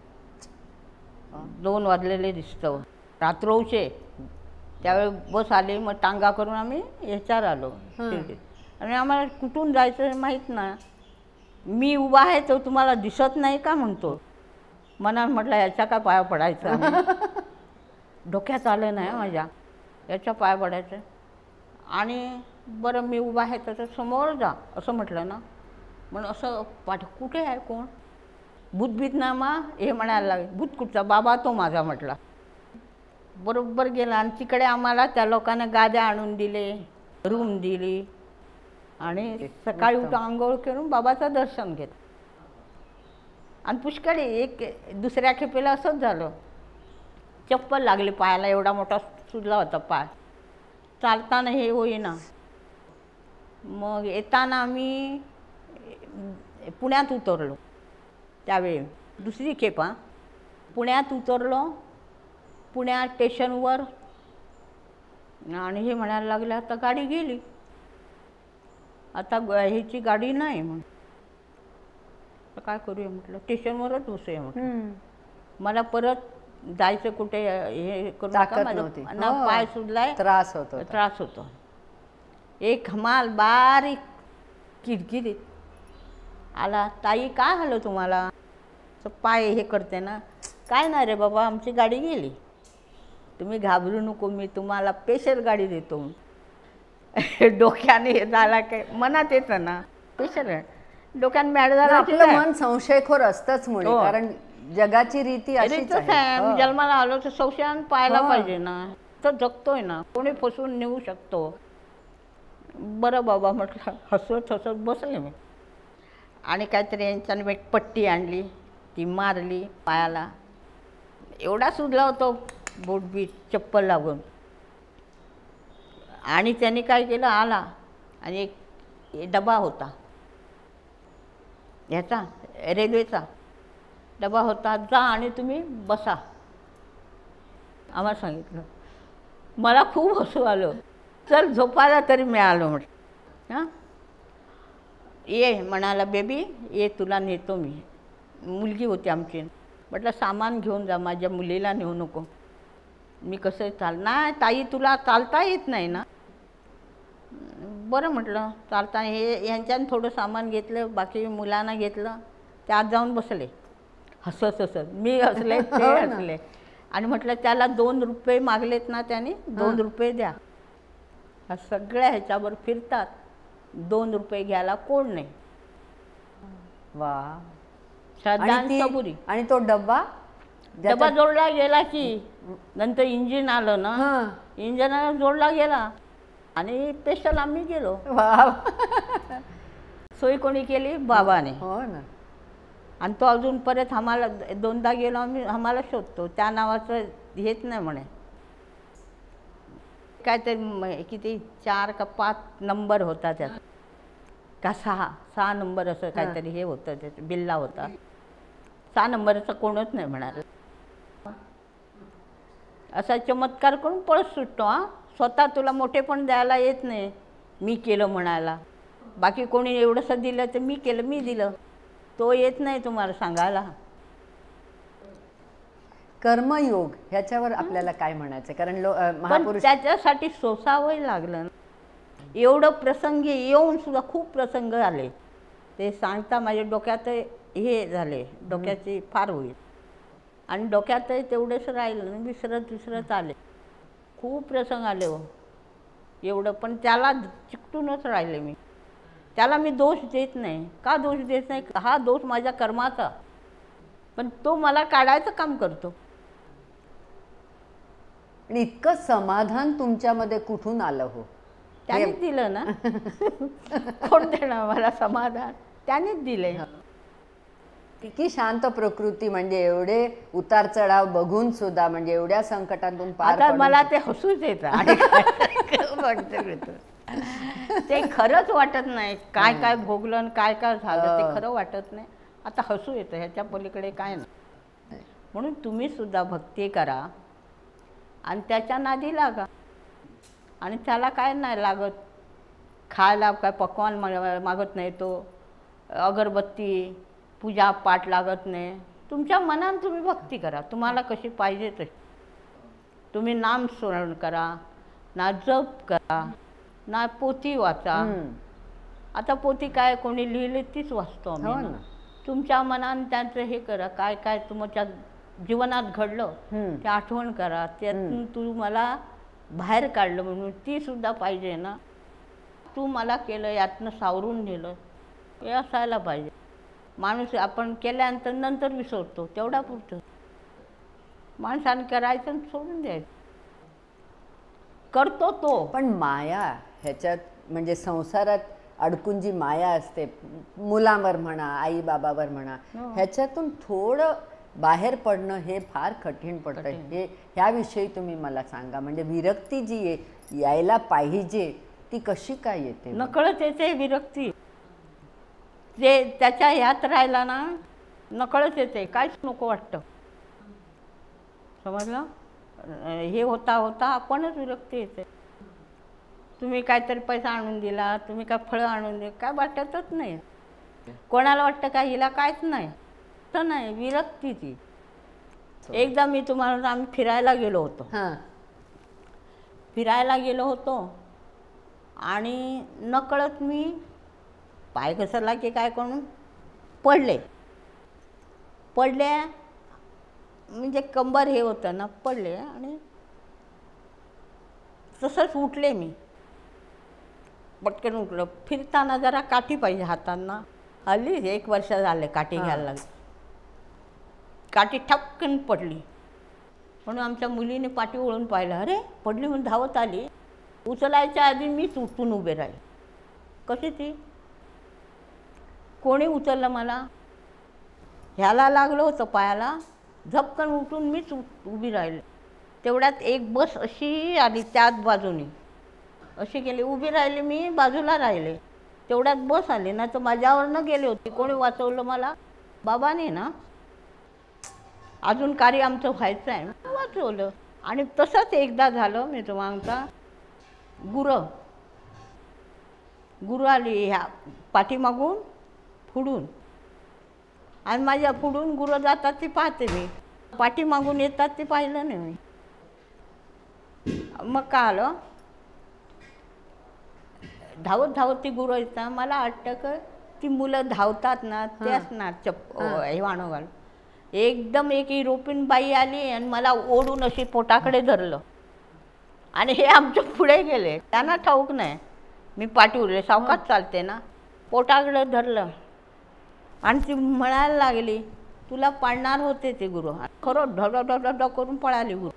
2 वाजलेले दिसतं. रात्रौचे त्यावेळी बस आली. मग टांगा करून आम्ही ह्याच्यावर आलो शिर्डीत. आणि आम्हाला कुठून जायचं माहीत नाही. मी उभा आहे तो तुम्हाला दिसत नाही का म्हणतो. मनात म्हटलं याच्या काय पाया पडायचं. डोक्यात आलं नाही माझ्या याच्या पाया पडायचं. आणि बरं मी उभा आहे तर समोर जा असं म्हटलं ना. म्हणून असं कुठे आहे कोण. भूतभीत नामा हे म्हणायला लागले. भूत कुठचा. बाबा तो माझा म्हटला. बरोबर गेला आणि तिकडे आम्हाला त्या लोकांना गाद्या आणून दिले, रूम दिली आणि सकाळी उठून आंघोळ करून बाबाचं दर्शन घेतलं. आणि पुष्कळी एक दुसऱ्या खेपेला असंच झालं. चप्पल लागली पायाला. एवढा मोठा सुजला होता पाय. चालताना हे होईना. मग येताना आम्ही पुण्यात उतरलो. त्यावेळी दुसरी खेप. पुण्यात उतरलो. पुण्यात स्टेशनवर आणि हे म्हणायला लागले आता गाडी गेली. आता ह्याची गाडी नाही. म्हणून काय करूया म्हटलं. स्टेशनवरच बसूया म्हटलं. मला परत जायचं कुठे हे करू नका. ना पाय सुजलाय. त्रास होतो. एक हमाल बारीक किरकिरीत आला. ताई काय झालं तुम्हाला. पाय हे करते ना. काय नाही रे बाबा आमची गाडी गेली. तुम्ही घाबरू नको. मी तुम्हाला स्पेशल गाडी देतो. डोक्याने हे झाला काय मनात येतं ना. स्पेशल डोक्यात मॅड झाला. आपलं मन संशयखोर असतंच मुळे. कारण जगाची रीती अशीच आहे. जन्माला आलो तर संशयान पाहायला पाहिजे ना. तर जगतोय ना. कोणी फसवून नेऊ शकतो. बरं बाबा म्हटलं. हसत बसले मी. आणि काहीतरी यांच्याने एक पट्टी आणली. ती मारली पायाला. एवढा सुजला होतो बूट बीट चप्पल लागून. आणि त्याने काय केलं, आला आणि एक डबा होता ह्याचा, रेल्वेचा डबा होता, जा आणि तुम्ही बसा आम्हाला सांगितलं. मला खूप हसू आलं. चल झोपायला तरी मिळालं म्हटलं. हां, ये म्हणाला, बेबी ये तुला नेतो मी. मुलगी होती आमची. म्हटलं सामान घेऊन जा, माझ्या मुलीला नेऊ नको. मी कसं नाही ताई तुला चालता येत नाही ना. बरं म्हटलं चालता. हे यांच्यानं थोडं सामान घेतलं, बाकी मुलांना घेतलं. ते आत जाऊन बसले हसत हसत. मी हसले, ते हसले. आणि म्हटलं त्याला 2 रुपये मागलेत ना त्याने, 2 रुपये द्या. हा सगळ्या ह्याच्यावर फिरतात, 2 रुपये घ्यायला कोण नाही. वा. श्रद्धा आणि सबुरी. आणि तो डब्बा डबा जोडला गेला की नंतर इंजिन आलं ना, इंजिनाला जोडला गेला आणि स्पेशल आम्ही गेलो. सोय कोणी केली, बाबाने. हो ना. आणि तो अजून परत आम्हाला 2दा गेलो आम्ही, आम्हाला शोधतो. त्या नावाचं हेच नाही म्हणे. काय तरी किती 4 का 5 नंबर होता त्यात, का 6 नंबर असं काहीतरी हे होतं, त्याचं बिल्ला होता. 6 नंबरचं कोणच नाही म्हणाल. असा चमत्कार करून पळत सुटतो. हां, स्वतः तुला मोठेपण द्यायला येत नाही, मी केलं म्हणायला. बाकी कोणी एवढंसं दिलं तर मी केलं, मी दिलं. तो येत नाही तुम्हाला सांगायला. कर्मयोग ह्याच्यावर आपल्याला काय म्हणायचं, कारण महापुरुष त्याच्यासाठी सोसावं लागलं. एवढं प्रसंग येऊन सुद्धा खूप प्रसंग आले. ते सांगता माझ्या डोक्यात हे झाले, डोक्याची फार होईल. आणि डोक्यातही तेवढंच राहिलं, विसरत आले. खूप प्रसंग आले हो एवढं. पण त्याला चिकटूनच राहिले मी. त्याला मी दोष देत नाही. का दोष देत नाही, हा दोष माझ्या कर्माचा, पण तो मला काढायचं काम करतो. आणि इतकं समाधान तुमच्यामध्ये कुठून आलं हो? त्यानेच दिलं ना. कोण देणार मला समाधान? त्यानेच दिले. किती शांत प्रकृती, म्हणजे एवढे उतार चढाव बघून सुद्धा, म्हणजे एवढ्या संकटातून पार आता मला ते हसूच येतं. आणि ते खरंच वाटत नाही. काय काय भोगलं, काय काय झालं ते खरं वाटत नाही. आता हसू येतं, ह्याच्या पलीकडे काय नाही. म्हणून तुम्ही सुद्धा भक्ती करा आणि त्याच्या नादी लागा. आणि त्याला काय नाही लागत, खायला काय पक्वान मागत नाही तो, अगरबत्ती पूजा पाठ लागत नाही. तुमच्या मनात तुम्ही भक्ती करा, तुम्हाला कशी पाहिजे तशी. तुम्ही नाम स्मरण करा, ना जप करा, ना पोथी वाचा. आता पोथी काय कोणी लिहिली तीच वाचतो आम्ही. तुमच्या मनात त्यांचं हे करा, काय काय तुमच्या जीवनात घडलं ते आठवण करा. त्यातून तू मला बाहेर काढलं म्हणून ती सुद्धा पाहिजे ना. तू मला केलं, यातनं सावरून नेलं, हे असायला पाहिजे. माणूस आपण केल्यानंतर नंतर विसरतो, तेवढा पुरतं. माणसाने करायचं सोडून द्यायचं, करतो तो. पण माया ह्याच्यात, म्हणजे संसारात अडकून जी माया असते, मुलांवर म्हणा, आई बाबावर म्हणा, ह्याच्यातून थोडं बाहेर पडणं हे फार कठीण पडतं. हे ह्याविषयी तुम्ही मला सांगा. म्हणजे विरक्ती जी यायला पाहिजे ती कशी काय येते? नकळत येते विरक्ती. ते त्याच्या ह्यात राहिला ना, नकळत येते, काहीच नको वाटतं. समजलं? हे होता होता आपणच विरक्ती येते. तुम्ही काहीतरी पैसा आणून दिला, तुम्ही काय फळं आणून दिली, काय वाटतच नाही. कोणाला वाटतं का हिला काहीच नाही, तर नाही, विरक्ती ती. एकदा मी तुम्हाला, आम्ही फिरायला गेलो होतो आणि नकळत मी पाय घसरला की काय करून पडले. म्हणजे कंबर हे होतं ना, पडले आणि तसंच उठले. मी पटकन उठलं. फिरताना जरा काठी पाहिजे हातांना. हल्ली 1 वर्ष झाले काठी घ्यायला लागली. काठी ठपकन पडली. म्हणून आमच्या मुलीने पाठी वळून पाहिलं, अरे पडली म्हणून धावत आली. उचलायच्या आधी मीच उठून उभे राहिले. कशी ती, कोणी उचललं मला, ह्याला लागलं होतं पायाला, झपकन उठून मीच उभी राहिले. तेवढ्यात एक बस अशी आली त्याच बाजूनी, अशी गेली, उभी राहिली, मी बाजूला राहिले, तेवढ्यात बस आली ना, तर माझ्यावरनं गेले होते. कोणी वाचवलं मला? बाबाने ना. अजून कार्य आमचं व्हायचं आहे, वाचवलं. आणि तसंच एकदा झालं, मी तुम्हाला गुरु आली ह्या पाठीमागून पुढून, आणि माझ्या पुढून गुरु जातात ते पाहते मी, पाठीमागून येतात ते पाहिलं नाही मी. मग का आलं, धावत धावत ती गुरु येतात. मला वाटतं की ती मुलं धावतात ना, ते असणार हेवाणं घाल. एकदम एक युरोपियन बाई आली आणि मला ओढून अशी पोटाकडे धरलं, आणि हे आमच्या पुढे गेले. त्यांना ठाऊक नाही, मी पाठीवले, सावकाश चालते ना, पोटाकडे धरलं, आणि ती म्हणायला लागली, तुला पाडणार होते ते गुरु. खरं ढ करून पळाली गुरु.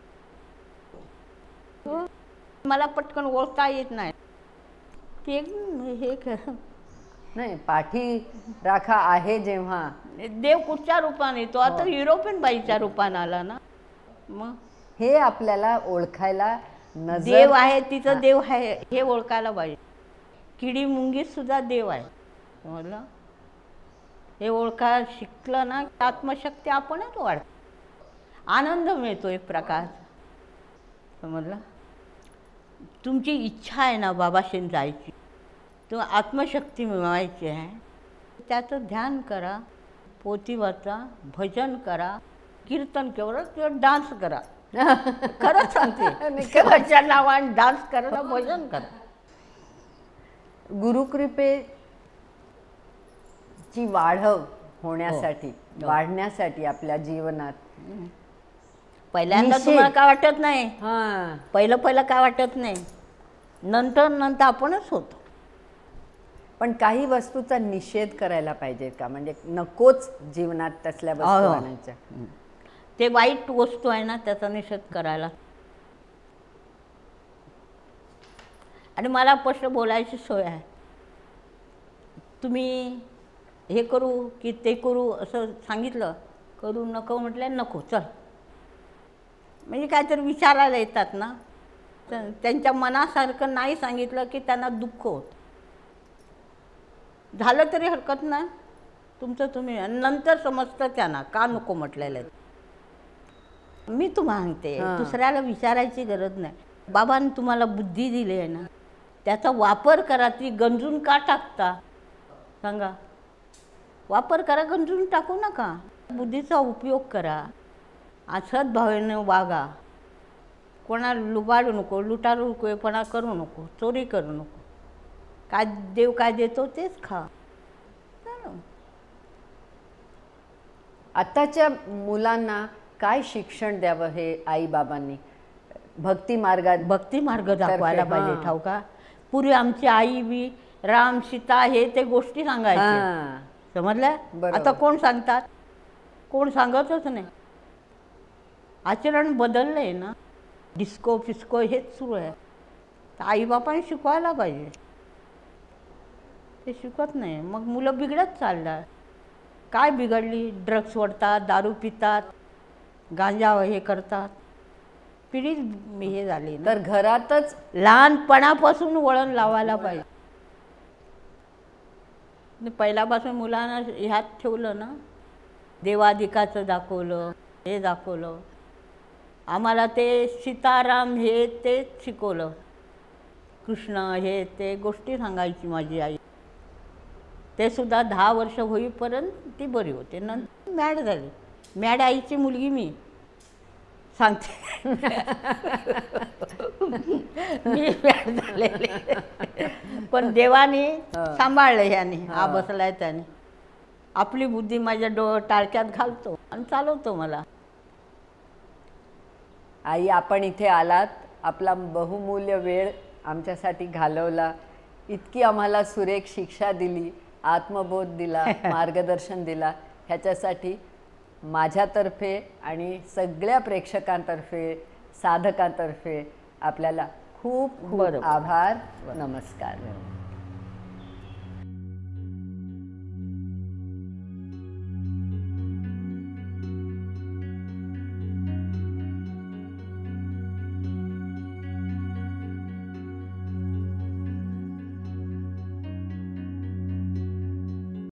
मला पटकन ओळखता येत नाही. ते हे नाही, पाठी राखा आहे जेव्हा, देव कुठच्या रूपाने, तो आता युरोपियन बाईच्या रूपाने आला ना. मग हे आपल्याला ओळखायला, नजर देव आहे तिथं देव आहे हे ओळखायला पाहिजे. किडी मुंगीत सुद्धा देव आहे, समजलं. हे ओळखायला शिकलं ना, आत्मशक्ती आपणच वाढते, आनंद मिळतो एक प्रकार, समजलं. तुमची इच्छा आहे ना बाबाशीन जायची, तुम्हाला आत्मशक्ती मिळवायची आहे, त्याचं ध्यान करा, पोथी वाचा, भजन करा, कीर्तन किंवा डान्स करा. खरंच सांगते, देवाच्या नावाने डान्स करा ना, भजन करा. गुरुकृपेची वाढव होण्यासाठी, वाढण्यासाठी आपल्या जीवनात पहिल्यांदा तुम्हाला काय वाटत नाही, हां, पहिलं काय वाटत नाही, नंतर आपणच होतो. पण काही वस्तूचा निषेध करायला पाहिजे का, म्हणजे नकोच जीवनात तसल्या वस्तू आणायच्या. ते वाईट वस्तू आहे ना, त्याचा निषेध करायला. आणि मला स्पष्ट बोलायची सोय आहे. तुम्ही हे करू की ते करू असं सांगितलं, करू नको म्हटलं नको चल, म्हणजे काहीतरी विचारायला येतात ना, त्यांच्या मनासारखं नाही सांगितलं की त्यांना दुःख होतं. झालं तरी हरकत नाही, तुमचं तुम्ही, नंतर समजतं त्यांना का नको म्हटलेलं आहे. मी तुम्हाला सांगते, दुसऱ्याला विचारायची गरज नाही. बाबांनी तुम्हाला बुद्धी दिली आहे ना, त्याचा वापर करा. ती गंजून का टाकता सांगा, वापर करा, गंजून टाकू नका. बुद्धीचा उपयोग करा, असत भावेने वागा, कोणाला लुबाडू नको, लुटारूपणा करू नको, चोरी करू नको. काय देव काय देतो तेच खा. आताच्या मुलांना काय शिक्षण द्यावं हे आई बाबांनी, भक्ती मार्ग दाखवायला पाहिजे. ठाऊ का, पूर्वी आमची आई बी राम सीता हे ते गोष्टी सांगायच्या, समजल्या. आता कोण सांगतात, कोण सांगतच नाही. आचरण बदललंय ना, डिस्को फिस्को हेच सुरू आहे. तर आईबापाने शिकवायला पाहिजे, ते शिकत नाही. मग मुलं बिघडत चालतात. काय बिघडली, ड्रग्स ओढतात, दारू पितात, गांजा हे करतात, पिढी हे झाली. तर घरातच लहानपणापासून वळण लावायला पाहिजे. पहिल्यापासून मुलांना ह्यात ठेवलं ना, देवाधिकाचं दाखवलं, हे दाखवलं. आम्हाला ते सीताराम हे तेच शिकवलं, कृष्ण हे ते गोष्टी सांगायची माझी आई. ते सुद्धा 10 वर्ष होईपर्यंत ती बरी होते. नंतर मॅड झाली. मॅड आईची मुलगी मी सांगते. मी मॅड झालेली, पण देवाने सांभाळलं. ह्याने हा बसलाय त्याने आपली बुद्धी माझ्या टाळक्यात घालतो आणि चालवतो मला. आई, आपण इथे आलात, आपला बहुमूल्य वेळ आमच्यासाठी घालवला, इतकी आम्हाला सुरेख शिक्षा दिली, आत्मबोध दिला, मार्गदर्शन दिला, ह्याच्यासाठी माझ्यातर्फे आणि सगळ्या प्रेक्षकांतर्फे, साधकांतर्फे आपल्याला खूप खूप आभार. नमस्कार.